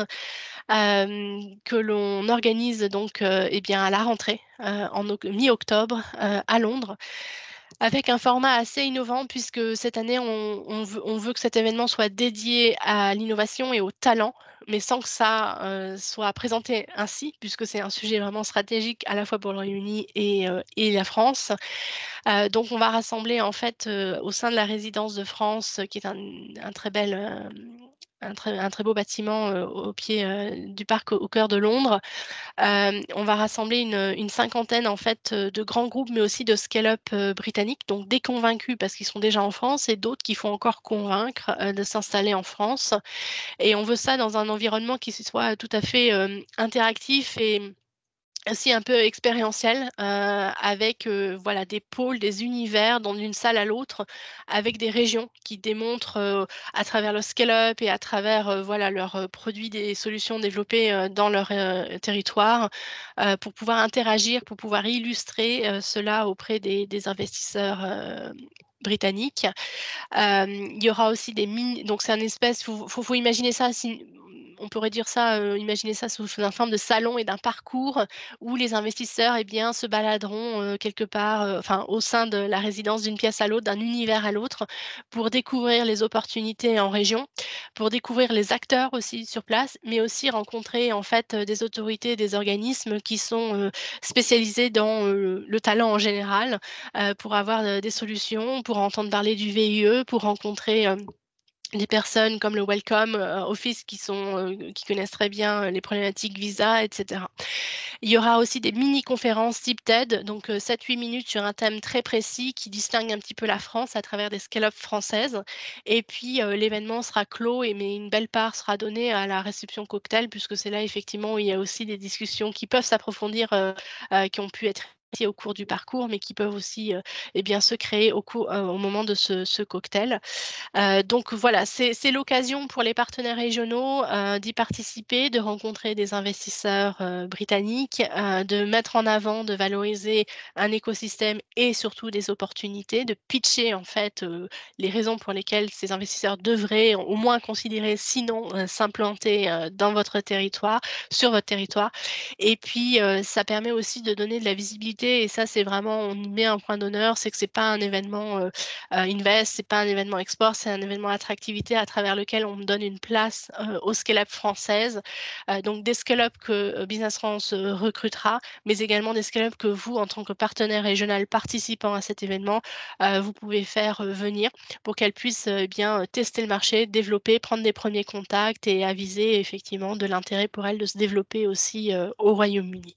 hem, que l'on organise donc, heu et bien à la rentrée, heu, en oc mi-octobre, heu, à Londres. Avec un format assez innovant puisque cette année on on veut on veut que cet événement soit dédié à l'innovation et au talent, mais sans que ça, heu, soit présenté ainsi, puisque c'est un sujet vraiment stratégique à la fois pour le Royaume-Uni et heu et la France. Heu, donc on va rassembler en fait, heu, au sein de la résidence de France, euh, qui est un un très bel, hem, un très un très beau bâtiment, heu, au pied, heu, du parc au au cœur de Londres. Hem, on va rassembler une, une cinquantaine en fait, heu, de grands groupes, mais aussi de scale-up, heu, britanniques, donc des convaincus parce qu'ils sont déjà en France et d'autres qu'il faut encore convaincre, heu, de s'installer en France et on veut ça dans un environnement qui soit tout à fait, hem, interactif et aussi un peu expérientiel, heu, avec, heu, voilà, des pôles, des univers dans d'une salle à l'autre, avec des régions qui démontrent, heu, à travers le scale-up et à travers, heu, voilà, leurs, heu, produits, des solutions développées, heu, dans leur, heu, territoire, heu, pour pouvoir interagir, pour pouvoir illustrer, heu, cela auprès des des investisseurs, hem, britanniques. Hem, il y aura aussi des mini donc c'est un espèce faut faut faut imaginer ça si on pourrait dire ça, heu, imaginer ça sous sous une forme de salon et d'un parcours où les investisseurs, eh bien, se baladeront, heu, quelque part, heu, enfin, au sein de la résidence d'une pièce à l'autre, d'un univers à l'autre, pour découvrir les opportunités en région, pour découvrir les acteurs aussi sur place, mais aussi rencontrer, en fait, heu, des autorités, des organismes qui sont, heu, spécialisés dans, heu, le talent en général, heu, pour avoir, heu, des solutions, pour entendre parler du V I E, pour rencontrer, hem, des personnes comme le Welcome, heu, Office qui sont, heu, qui connaissent très bien, heu, les problématiques visa et cetera. Il y aura aussi des mini-conférences type TED, donc heu, sept huit minutes sur un thème très précis qui distingue un petit peu la France à travers des scale-up françaises et puis, heu, l'événement sera clos et mais une belle part sera donnée à la réception cocktail puisque c'est là effectivement où il y a aussi des discussions qui peuvent s'approfondir, heu heu, qui ont pu être initiées au cours du parcours, mais qui peuvent aussi, heu et bien, se créer au cours heu, au moment de ce ce cocktail. Heu, donc voilà, c'est c'est l'occasion pour les partenaires régionaux, heu, d'y participer, de rencontrer des investisseurs, heu, britanniques, heu, de mettre en avant, de valoriser un écosystème et surtout des opportunités, de pitcher en fait, heu, les raisons pour lesquelles ces investisseurs devraient au moins considérer, sinon, heu, s'implanter, heu, dans votre territoire sur votre territoire et puis, heu, ça permet aussi de donner de la visibilité et ça, c'est vraiment on y met un point d'honneur, c'est que c'est pas un événement, heu Heu, Invest, c'est pas un événement export, c'est un événement attractivité à travers lequel on me donne une place, heu, aux scale-up françaises, heu, donc des scale-up que, heu, Business France, heu, recrutera, mais également des scale-up que vous, en tant que partenaire régional participant à cet événement, heu, vous pouvez faire, heu, venir pour qu'elles puissent, heu, eh bien, heu, tester le marché, développer, prendre des premiers contacts et aviser effectivement de l'intérêt pour elles de se développer aussi, heu, au Royaume-Uni.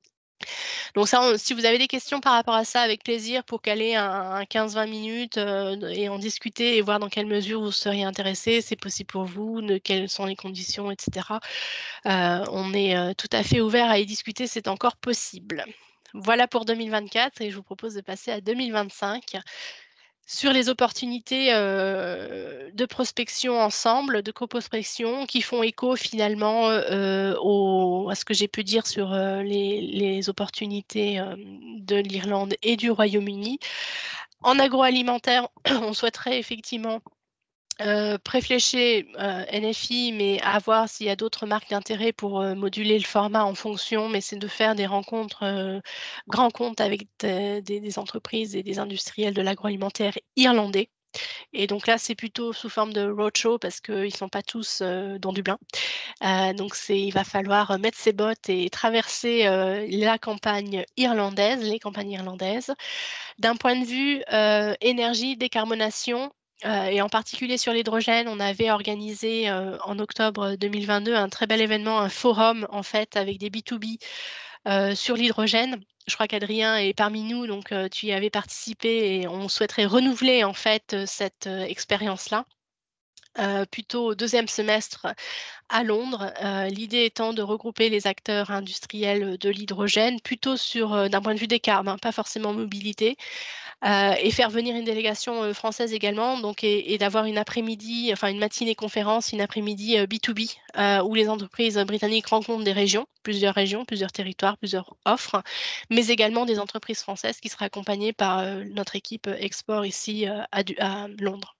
Donc ça, on si vous avez des questions par rapport à ça, avec plaisir pour caler un un quinze vingt minutes, heu, d et en discuter et voir dans quelle mesure vous seriez intéressés, c'est possible pour vous, de quelles sont les conditions et cetera. Heu, on est, heu, tout à fait ouvert à y discuter, c'est encore possible. Voilà pour deux mille vingt-quatre et je vous propose de passer à deux mille vingt-cinq. Sur les opportunités, heu, de prospection ensemble, de co-prospection qui font écho finalement, heu au à ce que j'ai pu dire sur, heu, les les opportunités, hem, de l'Irlande et du Royaume-Uni. En agroalimentaire, on souhaiterait effectivement, heu, préflécher, heu, N F I, mais à voir s'il y a d'autres marques d'intérêt pour, heu, moduler le format en fonction, mais c'est de faire des rencontres, heu, grands comptes avec des des des entreprises et des industriels de l'agroalimentaire irlandais et donc là, c'est plutôt sous forme de roadshow parce qu'ils sont pas tous, heu, dans Dublin. Heu, donc c'est il va falloir, heu, mettre ses bottes et traverser, heu, la campagne irlandaise, les campagnes irlandaises. D'un point de vue, heu, énergie, décarbonation, Heu et en particulier sur l'hydrogène, on avait organisé, heu, en octobre deux mille vingt-deux, un très bel événement, un forum en fait avec des B deux B, heu, sur l'hydrogène. Je crois qu'Adrien est parmi nous, donc heu, tu y avais participé et on souhaiterait renouveler en fait, heu, cette, heu, expérience-là, heu, plutôt au deuxième semestre à Londres. Heu, l'idée étant de regrouper les acteurs industriels, de l'hydrogène, plutôt sur, heu, d'un point de vue des carbs, hein, pas forcément mobilité. Heu et faire venir une délégation, heu, française également, donc et et d'avoir une après-midi, enfin une matinée conférence, une après-midi, heu, B deux B, heu, où les entreprises, heu, britanniques rencontrent des régions, plusieurs régions, plusieurs territoires, plusieurs offres, mais également des entreprises françaises qui seraient accompagnées par, heu, notre équipe, heu, export ici, heu, à du à Londres.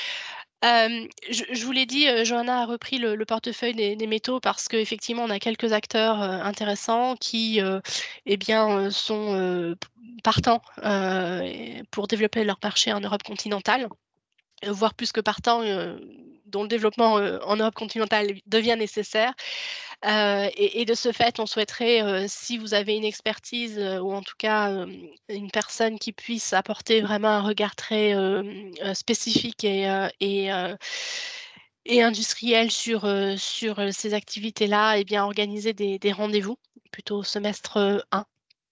Hem, je je vous l'ai dit, heu, Johanna a repris le le portefeuille des des métaux parce qu'effectivement, on a quelques acteurs, heu, intéressants qui, heu, et bien, heu, sont, heu, p partants, heu et pour développer leur marché en Europe continentale, heu, voire plus que partants, heu, dont le développement, heu, en Europe continentale devient nécessaire. Heu et et de ce fait, on souhaiterait, heu, si vous avez une expertise, heu, ou en tout cas, hem, une personne qui puisse apporter vraiment un regard très, hem, heu, spécifique et heu et heu et industriel sur, heu, sur, heu, ces activités-là et bien organiser des des rendez-vous, plutôt au semestre, heu, un.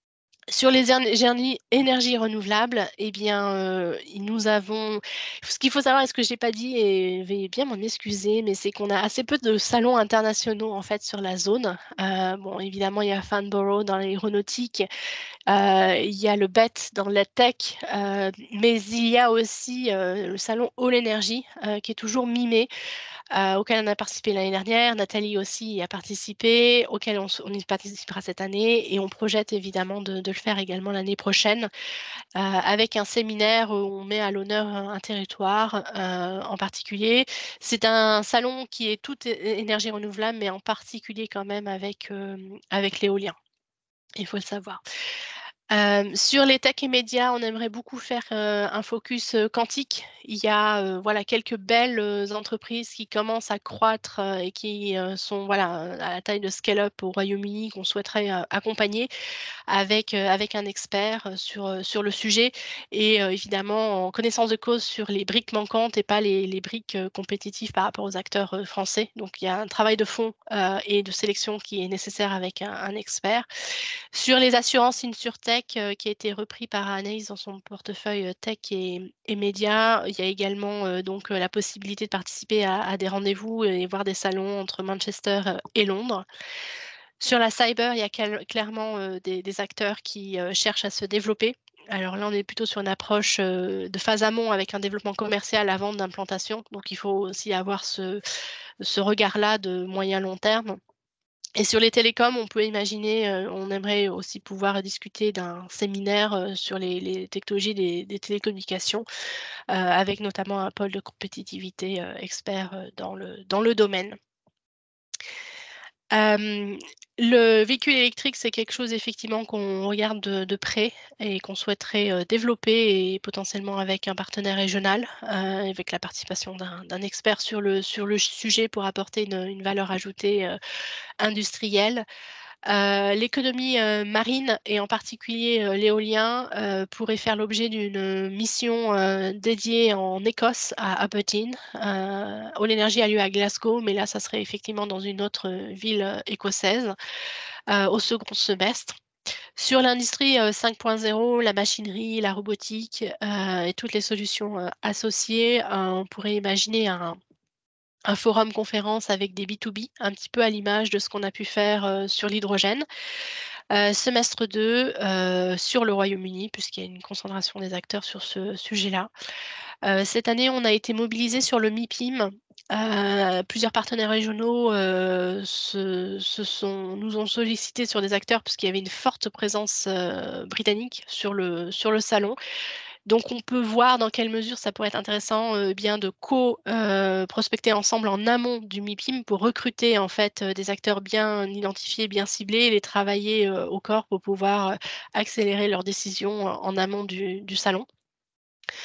Sur les erné gernis énergies renouvelables et bien, heu, i nous avons ce qu'il faut savoir et ce que j'ai pas dit et veuillez bien m'en excuser, mais c'est qu'on a assez peu de salons internationaux, en fait, sur la zone. Heu, bon, évidemment, il y a Farnborough dans l'aéronautique, heu, il y a le B E T dans la tech, heu, mais il y a aussi, heu, le salon All Energy, heu, qui est toujours mi-mai, heu, auquel on a participé l'année dernière. Nathalie aussi y a participé, auquel on s on y participera cette année et on projette évidemment de de le faire également l'année prochaine, heu, avec un séminaire où on met à l'honneur un un territoire, heu, en particulier. C'est un salon qui est toute é énergie renouvelable, mais en particulier quand même avec, hem, avec l'éolien. Il faut le savoir. Hem, sur les tech et médias, on aimerait beaucoup faire, heu, un focus, heu, quantique. Il y a, heu, voilà, quelques belles, heu, entreprises qui commencent à croître, heu et qui, heu, sont, voilà, heu, à la taille de Scale-up au Royaume-Uni qu'on souhaiterait, heu, accompagner avec, heu, avec un expert, heu, sur, heu, sur le sujet et heu, évidemment en connaissance de cause sur les briques manquantes et pas les les briques, heu, compétitives par rapport aux acteurs, heu, français. Donc il y a un travail de fond, heu et de sélection qui est nécessaire avec un un expert. Sur les assurances InsurTech, heu, qui a été repris par Anaïs dans son portefeuille, heu, tech et mmh et médias, il y a également, heu, donc heu, la possibilité de participer à à des rendez-vous et voir des salons entre Manchester, heu et Londres. Sur la cyber, il y a quel clairement, heu, des des acteurs qui, heu, cherchent à se développer. Alors là, on est plutôt sur une approche, heu, de phase amont avec un développement commercial avant d'implantation. Donc il faut aussi avoir ce ce regard-là de moyen long terme. Et sur les télécoms, on peut imaginer, heu, on aimerait aussi pouvoir discuter d'un séminaire, heu, sur les les technologies des des télécommunications, heu, avec notamment un pôle de compétitivité, heu, expert, heu, dans le dans le domaine. Hem, le véhicule électrique, c'est quelque chose effectivement qu'on regarde de de près et qu'on souhaiterait, heu, développer et potentiellement avec un partenaire régional, heu, avec la participation d'un d'un expert sur le sur le sujet pour apporter une, une valeur ajoutée, heu, industrielle. Heu, l'économie, heu, marine et en particulier, heu, l'éolien, heu, pourrait faire l'objet d'une, mission, heu, dédiée en Écosse, à Aberdeen. Heu, All Energy a lieu à Glasgow, mais là, ça serait effectivement dans une autre, heu, ville, heu, écossaise, heu, au second semestre. Sur l'industrie, heu, cinq point zéro, la machinerie, la robotique, heu et toutes les solutions, heu, associées, heu, on pourrait imaginer un un forum conférence avec des B deux B, un petit peu à l'image de ce qu'on a pu faire, heu, sur l'hydrogène. Heu, semestre deux, heu, sur le Royaume-Uni, puisqu'il y a une concentration des acteurs sur ce sujet-là. Heu, cette année, on a été mobilisés sur le MIPIM. Heu, plusieurs partenaires régionaux, heu, se se sont nous ont sollicités sur des acteurs puisqu'il y avait une forte présence, heu, britannique sur le sur le salon. Donc on peut voir dans quelle mesure ça pourrait être intéressant, heu, bien de co heu, prospecter ensemble en amont du MIPIM pour recruter en fait, heu, des acteurs bien identifiés, bien ciblés et les travailler, heu, au corps pour pouvoir, heu, accélérer leurs décisions en en amont du du salon.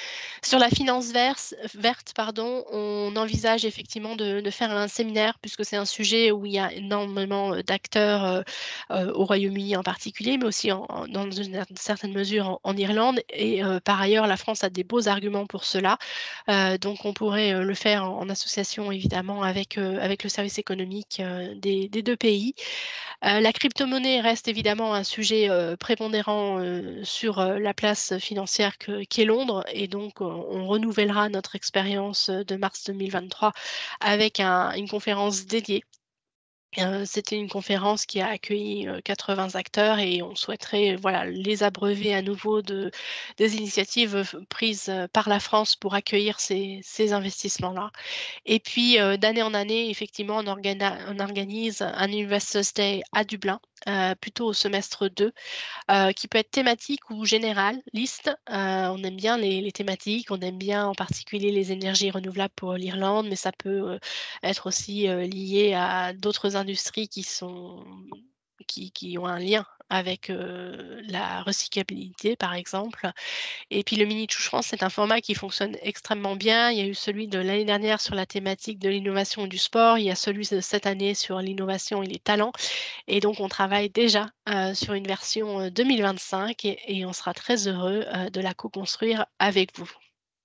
Sur la finance verse verte, pardon, on envisage effectivement de de faire un séminaire puisque c'est un sujet où il y a énormément, heu, d'acteurs, heu heu, au Royaume-Uni en particulier, mais aussi en en dans une er certaine mesure en en Irlande et heu, par ailleurs, la France a des beaux arguments pour cela. Heu, donc on pourrait, heu, le faire en en association évidemment avec, heu, avec le service économique, heu, des des deux pays. Heu, la crypto-monnaie reste évidemment un sujet, heu, prépondérant, heu, sur, heu, la place financière que qu'est Londres et donc on on renouvellera notre expérience, heu, de mars deux mille vingt-trois avec un une conférence dédiée. Heu, c'était une conférence qui a accueilli, heu, quatre-vingts acteurs et on souhaiterait, voilà, les abreuver à nouveau de des initiatives, f prises, heu, par la France pour accueillir ces ces investissements-là. Et puis, heu, d'année en année, effectivement, on organa on organise un Investors Day à Dublin, heu, plutôt au semestre deux, heu, qui peut être thématique ou généraliste. Heu, on aime bien les les thématiques, on aime bien en particulier les énergies renouvelables pour l'Irlande, mais ça peut, heu, être aussi, heu, lié à d'autres industries qui sont qui qui ont un lien avec, heu, la recyclabilité, par exemple. Et puis le mini Touche France, c'est un format qui fonctionne extrêmement bien. Il y a eu celui de l'année dernière sur la thématique de l'innovation et du sport. Il y a celui de cette année sur l'innovation et les talents. Et donc on travaille déjà, heu, sur une version, heu, deux mille vingt-cinq et et on sera très heureux, heu, de la co-construire avec vous.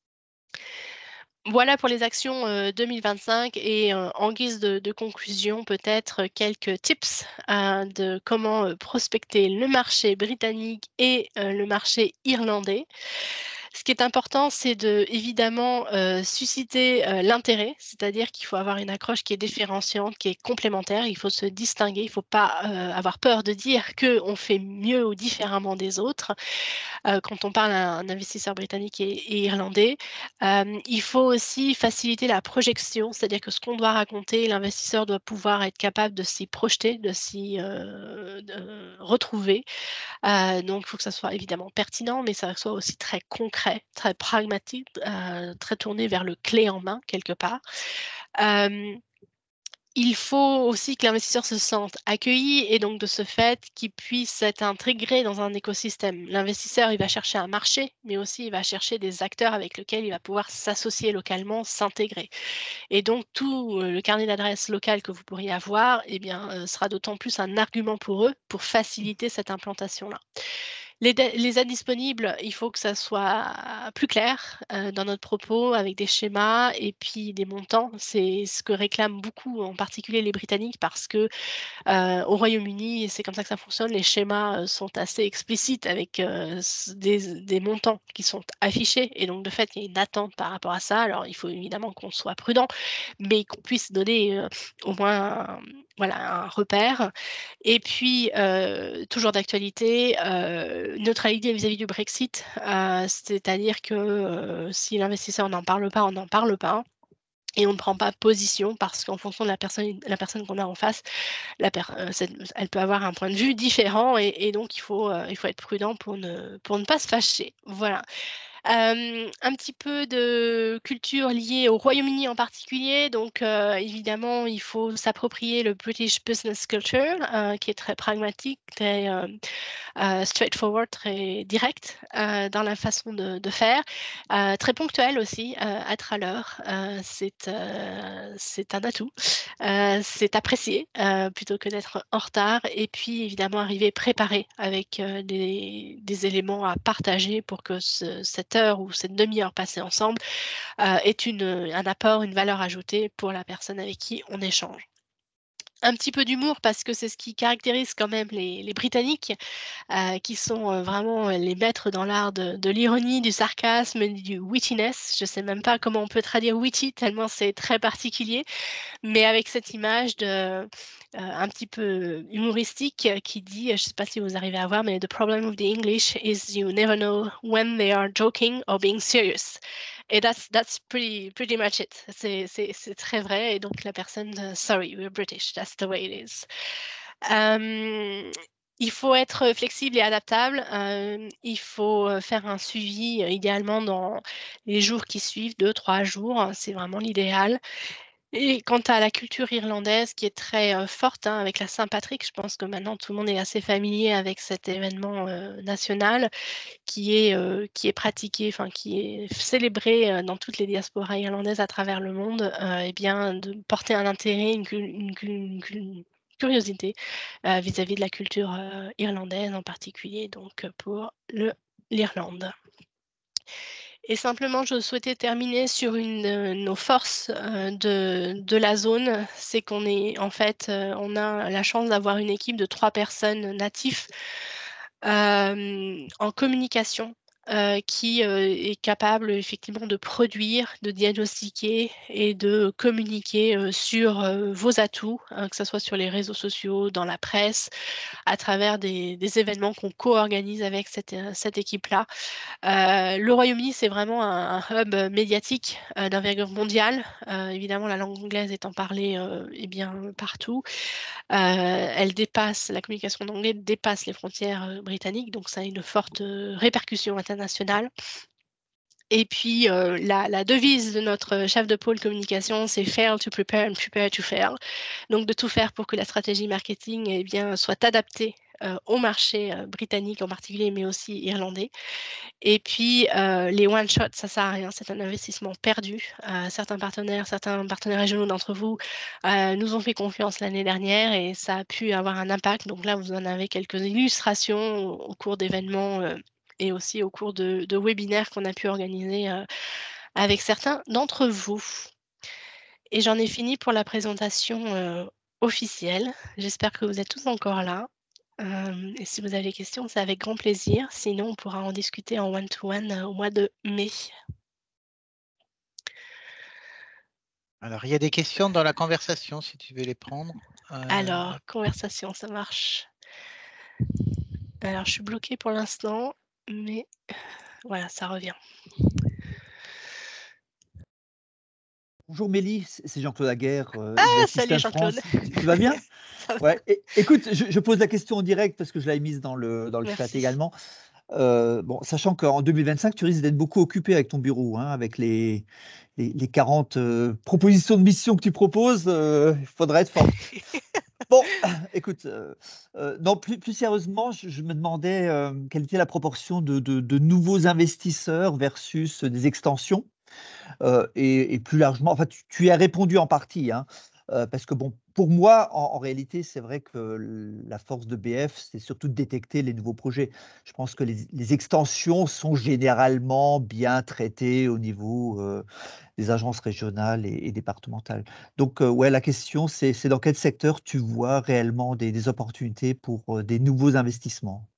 Voilà pour les actions, heu, deux mille vingt-cinq et heu, en guise de de conclusion, peut-être quelques tips, heu, de comment, heu, prospecter le marché britannique et heu, le marché irlandais. Ce qui est important, c'est de évidemment, heu, susciter, heu, l'intérêt, c'est-à-dire qu'il faut avoir une accroche qui est différenciante, qui est complémentaire. Il faut se distinguer, il ne faut pas, heu, avoir peur de dire qu'on fait mieux ou différemment des autres. Heu, quand on parle à un investisseur britannique et et irlandais. Hem, il faut aussi faciliter la projection, c'est-à-dire que ce qu'on doit raconter, l'investisseur doit pouvoir être capable de s'y projeter, de s'y, heu, de retrouver. Heu, donc il faut que ça soit évidemment pertinent, mais ça soit aussi très concret, très pragmatique, heu, très tourné vers le clé en main quelque part. Hem Il faut aussi que l'investisseur se sente accueilli et donc de ce fait, qu'il puisse être intégré dans un écosystème. L'investisseur, il va chercher un marché, mais aussi il va chercher des acteurs avec lesquels il va pouvoir s'associer localement, s'intégrer. Et donc tout, heu, le carnet d'adresses local que vous pourriez avoir, eh bien, heu, sera d'autant plus un argument pour eux, pour faciliter cette implantation-là. Les dai les aides disponibles, il faut que ça soit plus clair, heu, dans notre propos avec des schémas et puis des montants. C'est ce que réclament beaucoup, en particulier les Britanniques parce que, Heu, au Royaume-Uni, c'est comme ça que ça fonctionne. Les schémas, heu, sont assez explicites avec, heu, s des des montants qui sont affichés et donc de fait, il y a une attente par rapport à ça. Alors il faut évidemment qu'on soit prudent, mais qu'on puisse donner, heu, au moins un voilà, un repère et puis, heu, toujours d'actualité, heu, neutralité vis-à-vis du Brexit, heu, c'est-à-dire que, heu, si l'investisseur n'en parle pas, on n'en parle pas et on ne prend pas position parce qu'en fonction de la personne la personne qu'on a en face, la per heu, cette elle peut avoir un point de vue différent et et donc il faut, heu, il faut être prudent pour ne pour ne pas se fâcher. Voilà. Hem, un petit peu de culture liée au Royaume-Uni en particulier, donc heu, évidemment, il faut s'approprier le British business culture, heu, qui est très pragmatique, très, hem, heu, straightforward, très direct, heu, dans la façon de de faire, heu, très ponctuel aussi, heu, être à l'heure, heu, c'est, heu, c'est un atout, heu, c'est apprécié, heu, plutôt que d'être en retard et puis évidemment arriver préparé avec, heu, des des éléments à partager pour que ce cette heure ou cette demi heure passée ensemble, heu, ait une, un apport, une valeur ajoutée pour la personne avec qui on échange. Un petit peu d'humour parce que c'est ce qui caractérise quand même les les Britanniques, heu, qui sont, heu, vraiment, heu, les maîtres dans l'art de de l'ironie, du sarcasme et du wittiness. Je sais même pas comment on peut traduire witty tellement c'est très particulier, mais avec cette image de, heu, un petit peu humoristique, heu, qui dit, heu, je sais pas si vous arrivez à voir, mais: «The problem with the English is you never know when they are joking or being serious» et that's that's pretty pretty much it. C'est c'est c'est très vrai et donc la personne, heu: «Sorry, we're British, that's the way it is». Hem, il faut être flexible et adaptable, hem, il faut, heu, faire un suivi, heu, idéalement dans les jours qui suivent, deux trois jours, c'est vraiment l'idéal. Et quant à la culture irlandaise qui est très, heu, forte, hein, avec la Saint-Patrick, je pense que maintenant tout le monde est assez familier avec cet événement, heu, national qui est, heu, qui est pratiqué, enfin qui est célébré, heu, dans toutes les diasporas irlandaises à travers le monde, heu et bien de porter un intérêt, une cu une cu une cu une curiosité, heu, vis-à-vis de la culture, heu, irlandaise en particulier donc heu, pour le l'Irlande. Et simplement, je souhaitais terminer sur une de nos forces, heu, de de la zone. C'est qu'on est en fait, heu, on a la chance d'avoir une équipe de trois personnes natifs, hem, en communication, heu, qui, heu, est capable effectivement de produire, de diagnostiquer et de communiquer, heu, sur, heu, vos atouts, hein, que ça soit sur les réseaux sociaux, dans la presse, à travers des des événements qu'on co-organise avec cette, heu, cette équipe-là. Heu, le Royaume-Uni, c'est vraiment un un hub, heu, médiatique, heu, d'envergure mondiale. Heu, évidemment, la langue anglaise étant parlée, heu, et bien, partout. Heu, elle dépasse la communication en anglais dépasse les frontières, heu, britanniques, donc ça a une forte, heu, répercussion internationale. Et puis, heu, la la devise de notre chef de pôle communication, c'est «Fail to prepare and prepare to fail». Donc de tout faire pour que la stratégie marketing, eh bien, soit adaptée, heu, au marché, heu, britannique en particulier, mais aussi irlandais. Et puis, heu, les one shot, ça sert à rien, c'est un investissement perdu. Heu, certains partenaires certains partenaires régionaux d'entre vous, heu, nous ont fait confiance l'année dernière et ça a pu avoir un impact. Donc là, vous en avez quelques illustrations au au cours d'événements, heu et aussi au cours de de webinaires qu'on a pu organiser, heu, avec certains d'entre vous. Et j'en ai fini pour la présentation, heu, officielle. J'espère que vous êtes tous encore là. Hem et si vous avez des questions, c'est avec grand plaisir. Sinon, on pourra en discuter en one to one, heu, au mois de mai. Alors, il y a des questions dans la conversation si tu veux les prendre. Heu, Alors, conversation, ça marche. Alors, je suis bloquée pour l'instant, mais voilà, ça revient. Bonjour Mélie, c'est c'est Jean-Claude Aguerre, heu, Ah! Salut Investistin Jean-Claude. France. Tu tu vas bien? Ça va, Ouais, é écoute, je je pose la question en direct parce que je l'avais mise dans le dans le chat merci. également. Heu, bon, sachant qu'en deux mille vingt-cinq, tu risques d'être beaucoup occupé avec ton bureau, hein, avec les les les quarante, heu, propositions de mission que tu proposes, heu, il faudra être forte. Bon, écoute, heu heu, non, plus plus sérieusement, je je me demandais, hem, quelle était la proportion de de de nouveaux investisseurs versus des extensions? Heu et et plus largement, enfin, tu tu y as répondu en partie, hein, heu, parce que bon, pour moi, en en réalité, c'est vrai que l la force de B F, c'est surtout de détecter les nouveaux projets. Je pense que les les extensions sont généralement bien traitées au niveau, heu, des agences régionales et et départementales. Donc, heu, ouais, la question, c'est c'est dans quel secteur tu vois réellement des des opportunités pour, heu, des nouveaux investissements?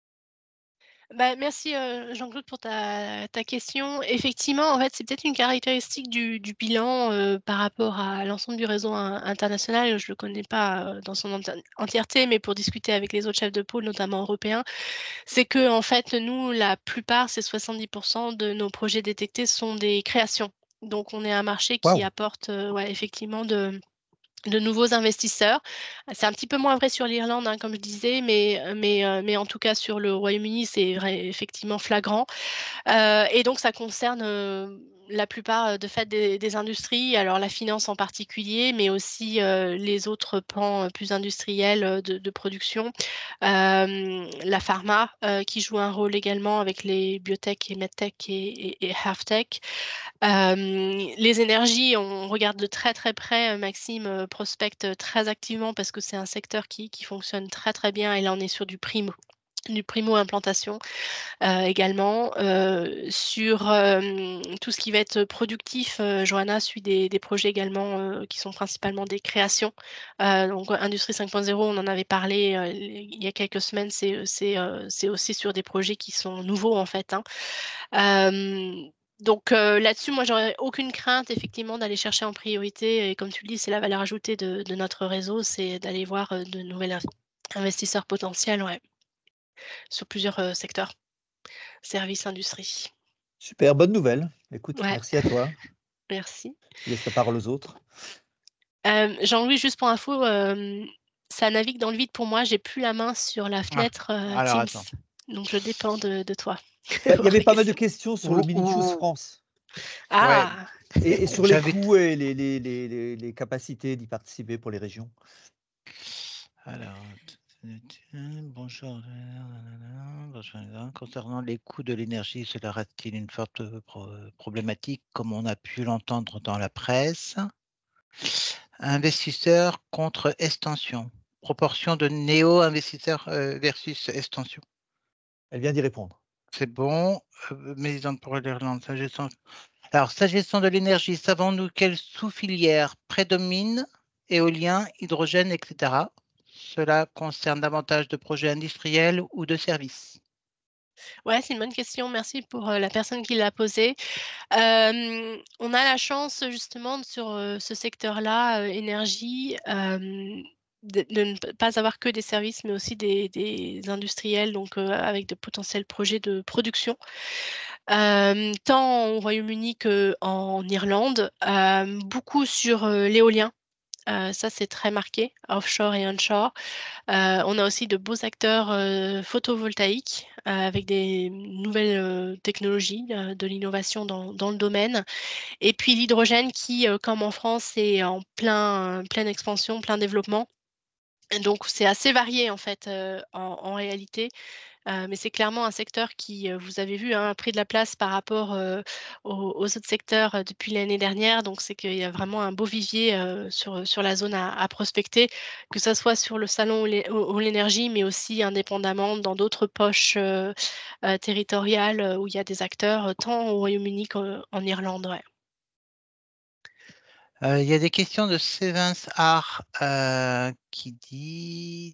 Bah, merci, heu, Jean-Claude pour ta ta question. Effectivement, en fait, c'est peut-être une caractéristique du du bilan, heu, par rapport à l'ensemble du réseau in international. Je le connais pas, heu, dans son enti entièreté, mais pour discuter avec les autres chefs de pôle, notamment européens, c'est qu'en fait, nous, la plupart, c'est soixante-dix de nos projets détectés sont des créations. Donc on est un marché qui Waouh! apporte, heu, ouais, effectivement de de nouveaux investisseurs. C'est un petit peu moins vrai sur l'Irlande, hein, comme je disais, mais heu mais heu, mais en tout cas sur le Royaume-Uni, c'est vrai effectivement flagrant. Heu et donc ça concerne, heu, la plupart, heu, de fait des des industries, alors la finance en particulier, mais aussi, heu, les autres pans, heu, plus industriels, heu, de de production. Hem, la pharma, heu, qui joue un rôle également avec les biotech et medtech et et et healthtech. Hem, les énergies, on regarde de très, très près, heu, Maxime, heu, prospecte, heu, très activement parce que c'est un secteur qui qui fonctionne très, très bien et là on est sur du primo du primo-implantation. Heu, également, heu, sur, hem, tout ce qui va être productif, heu, Johanna suit des des projets également, heu, qui sont principalement des créations. Heu, donc Industrie cinq point zéro, on en avait parlé, heu, il y a quelques semaines, c'est, heu, c'est, heu, c'est aussi sur des projets qui sont nouveaux, en fait, hein. Hem, donc heu, là-dessus, moi, j'aurais aucune crainte effectivement d'aller chercher en priorité et comme tu le dis, c'est la valeur ajoutée de de notre réseau, c'est d'aller voir, heu, de nouvelles inv investisseurs potentiels, ouais, sur plusieurs, heu, secteurs. Service industrie. Super, bonne nouvelle. Écoute, Ouais, merci à toi. merci. Je laisse la parole aux autres. Hem, Jean-Louis, juste pour info, hem, ça navigue dans le vide pour moi, j'ai plus la main sur la ah, fenêtre, heu, alors Teams, attends. donc je dépends de de toi Bah, il y pour avait les pas mal de questions. questions sur le Ou Mini Choose ou France. ouais, Ah! Et, et sur les J'invite- coûts et les, les, les, les, les capacités d'y participer pour les régions. Alors, bonjour. Bonjour. Concernant les coûts de l'énergie, cela reste-t-il une forte pro- problématique, comme on a pu l'entendre dans la presse? Investisseurs contre extension. Proportion de néo-investisseurs euh, versus extension. Elle vient d'y répondre. C'est bon. Euh, mais pour l'Irlande, s'agissant... Alors, s'agissant de l'énergie, savons-nous quelle sous-filière prédomine? Éolien, hydrogène, et cetera. Cela concerne davantage de projets industriels ou de services? Ouais, c'est une bonne question. Merci pour euh, la personne qui l'a posée. Euh, on a la chance justement sur euh, ce secteur-là, euh, énergie, euh, de, de ne pas avoir que des services, mais aussi des, des industriels, donc euh, avec de potentiels projets de production, euh, tant au Royaume-Uni qu'en Irlande, euh, beaucoup sur euh, l'éolien. Euh, ça, c'est très marqué, offshore et onshore. Euh, on a aussi de beaux acteurs euh, photovoltaïques euh, avec des nouvelles euh, technologies, euh, de l'innovation dans, dans le domaine. Et puis l'hydrogène qui, euh, comme en France, est en plein, pleine expansion, plein développement. Et donc c'est assez varié en fait euh, en, en réalité. Euh, mais c'est clairement un secteur qui, euh, vous avez vu, hein, a pris de la place par rapport euh, aux, aux autres secteurs euh, depuis l'année dernière. Donc, c'est qu'il y a vraiment un beau vivier euh, sur, sur la zone à, à prospecter, que ce soit sur le salon ou l'énergie, mais aussi indépendamment dans d'autres poches euh, euh, territoriales euh, où il y a des acteurs, euh, tant au Royaume-Uni qu'en Irlande. Ouais. Euh, Il y a des questions de Sevens Art euh, qui dit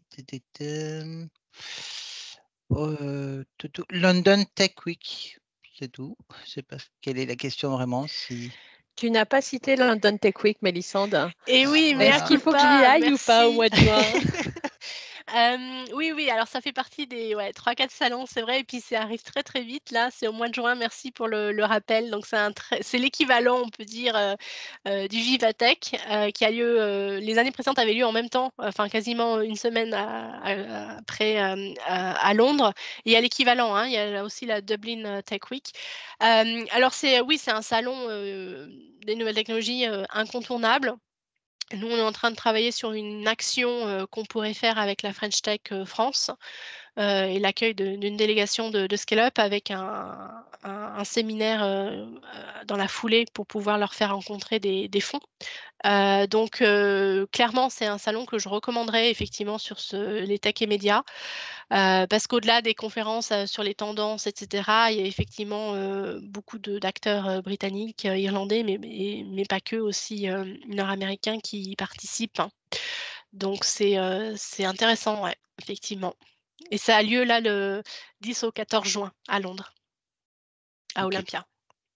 euh, London Tech Week. C'est tout. Je ne sais pas quelle est la question vraiment. Si... Tu n'as pas cité London Tech Week, Mélissande. Et oui, mais Est-ce qu'il faut que j'y aille ou pas au mois de juin? Euh, oui, oui, alors ça fait partie des ouais, trois quatre salons, c'est vrai, et puis ça arrive très très vite. Là, c'est au mois de juin, merci pour le, le rappel. Donc, c'est un très- c'est l'équivalent, on peut dire, euh, euh, du Vivatech, euh, qui a lieu, euh, les années précédentes avaient lieu en même temps, enfin quasiment une semaine à- à- après euh, à, à Londres. Et il y a l'équivalent, hein, il y a là aussi la Dublin Tech Week. Euh, alors, c'est oui, c'est un salon euh, des nouvelles technologies euh, incontournable. Nous, on est en train de travailler sur une action euh, qu'on pourrait faire avec la French Tech euh, France euh, et l'accueil de- d'une délégation de, de Scale Up avec un, un- un séminaire euh, euh, dans la foulée pour pouvoir leur faire rencontrer des, des fonds. Euh, donc, euh, clairement, c'est un salon que je recommanderais effectivement sur ce, les tech et médias. Euh, parce qu'au-delà des conférences euh, sur les tendances, et cetera, il y a effectivement euh, beaucoup de- d'acteurs euh, britanniques, euh, irlandais, mais, mais, mais pas que, aussi euh, nord-américains qui y participent, hein. Donc c'est euh, c'est intéressant, ouais, effectivement. Et ça a lieu là le dix au quatorze juin à Londres, à Ok. Olympia.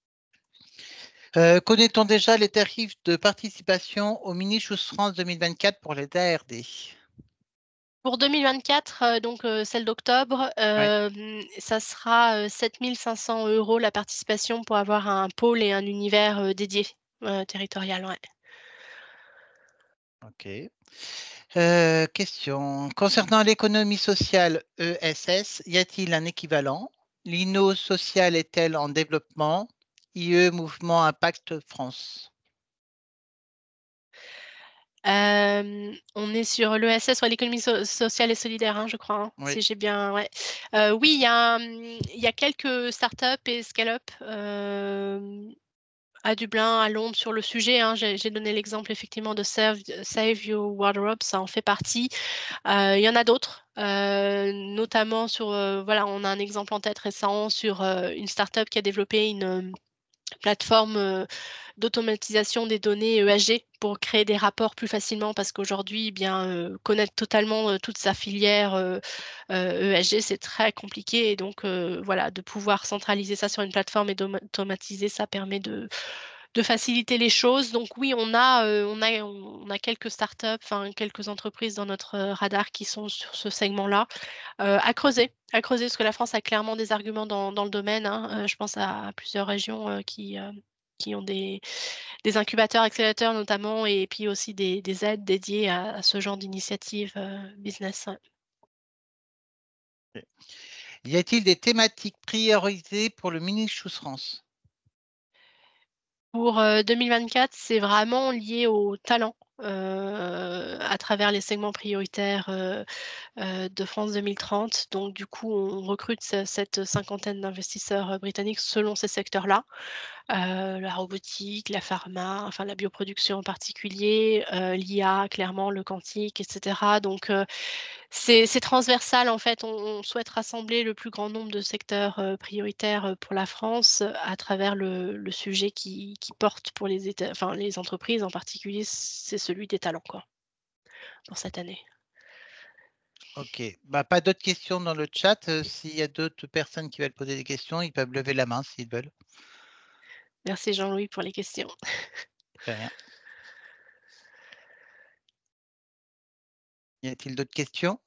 Euh, Connaît-on déjà les tarifs de participation au Mini Choose France deux mille vingt-quatre pour les A R D? Pour deux mille vingt-quatre, euh, donc euh, celle d'octobre, euh, ça sera euh, sept mille cinq cents euros la participation pour avoir un pôle et un univers euh, dédié euh, territorial. Ouais. Ok. Euh, question. Concernant l'économie sociale E S S, y a-t-il un équivalent? L'Inno social est-elle en développement? I E Mouvement Impact France. Euh, on est sur l'E S S, ouais, l'économie so- sociale et solidaire, hein, je crois, hein, Oui. si j'ai bien. Ouais. Euh, oui, il y, a, il y a quelques startups et scale-up euh, à Dublin, à Londres sur le sujet, hein. J'ai j'ai donné l'exemple effectivement de Save, Save Your Wardrobe, ça en fait partie. Euh, il y en a d'autres, euh, notamment sur, euh, voilà, on a un exemple en tête récent sur euh, une startup qui a développé une euh, plateforme euh, d'automatisation des données E S G pour créer des rapports plus facilement parce qu'aujourd'hui, eh bien euh, connaître totalement euh, toute sa filière euh, euh, E S G, c'est très compliqué et donc euh, voilà, de pouvoir centraliser ça sur une plateforme et d'automatiser, ça permet de de faciliter les choses. Donc oui, on a, euh, on a, on a quelques startups, enfin quelques entreprises dans notre euh, radar qui sont sur ce segment-là. Euh, à creuser, à creuser, parce que la France a clairement des arguments dans, dans le domaine, hein. Euh, je pense à, à plusieurs régions euh, qui, euh, qui ont des, des incubateurs, accélérateurs notamment, et puis aussi des, des aides dédiées à, à ce genre d'initiative euh, business. Ok. Y a-t-il des thématiques priorisées pour le Mini Choose France? Pour euh, deux mille vingt-quatre, c'est vraiment lié au talent euh, à travers les segments prioritaires euh, euh, de France deux mille trente. Donc, du coup, on recrute ce- cette cinquantaine d'investisseurs euh, britanniques selon ces secteurs-là. Euh, la robotique, la pharma, enfin la bioproduction en particulier, euh, l'I A, clairement, le quantique, et cetera. Donc, euh, c'est c'est transversal en fait. On, on souhaite rassembler le plus grand nombre de secteurs euh, prioritaires euh, pour la France euh, à travers le, le sujet qui, qui porte pour les, États, enfin, les entreprises en particulier, c'est celui des talents quoi, pour cette année. Ok, bah, pas d'autres questions dans le chat. Euh, S'il y a d'autres personnes qui veulent poser des questions, ils peuvent lever la main s'ils veulent. Merci Jean-Louis pour les questions. De rien. Y a-t-il d'autres questions?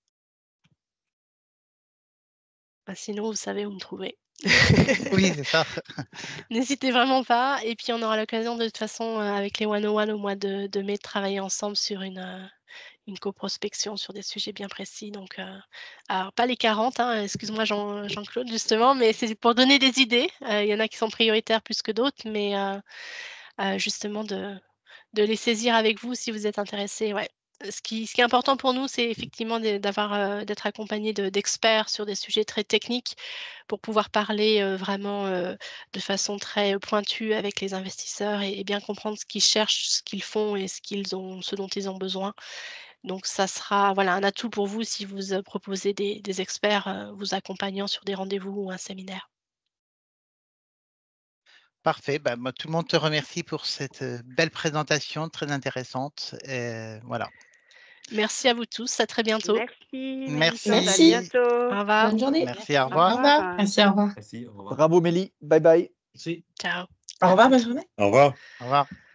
Bah, sinon, vous savez où me trouver. Oui, c'est ça. N'hésitez vraiment pas. Et puis, on aura l'occasion de toute façon, euh, avec les one oh one au mois de, de mai, de travailler ensemble sur une, euh, une coprospection sur des sujets bien précis. Donc, euh, alors, pas les quarante, hein, excuse-moi Jean, Jean-Claude, justement, mais c'est pour donner des idées. Euh, Il y en a qui sont prioritaires plus que d'autres, mais euh, euh, justement de, de les saisir avec vous si vous êtes intéressé. Ouais. Ce qui, ce qui est important pour nous, c'est effectivement de- d'avoir, euh, d'être accompagné de- d'experts sur des sujets très techniques pour pouvoir parler euh, vraiment euh, de façon très euh, pointue avec les investisseurs et, et bien comprendre ce qu'ils cherchent, ce qu'ils font et ce qu'ils ont, ce dont ils ont besoin. Donc, ça sera voilà, un atout pour vous si vous euh, proposez des, des experts euh, vous accompagnant sur des rendez-vous ou un séminaire. Parfait. Bah, moi, tout le monde te remercie pour cette euh, belle présentation très intéressante. Et voilà. Merci à vous tous. À très bientôt. Merci, Merci. Mélissande. À Merci. bientôt. Au revoir. Bonne journée. Merci, au Au revoir. revoir. Merci, au revoir. Merci, au revoir. Bravo Mélie, bye bye. Merci. Ciao. Au revoir, bonne journée. Au revoir. Au revoir.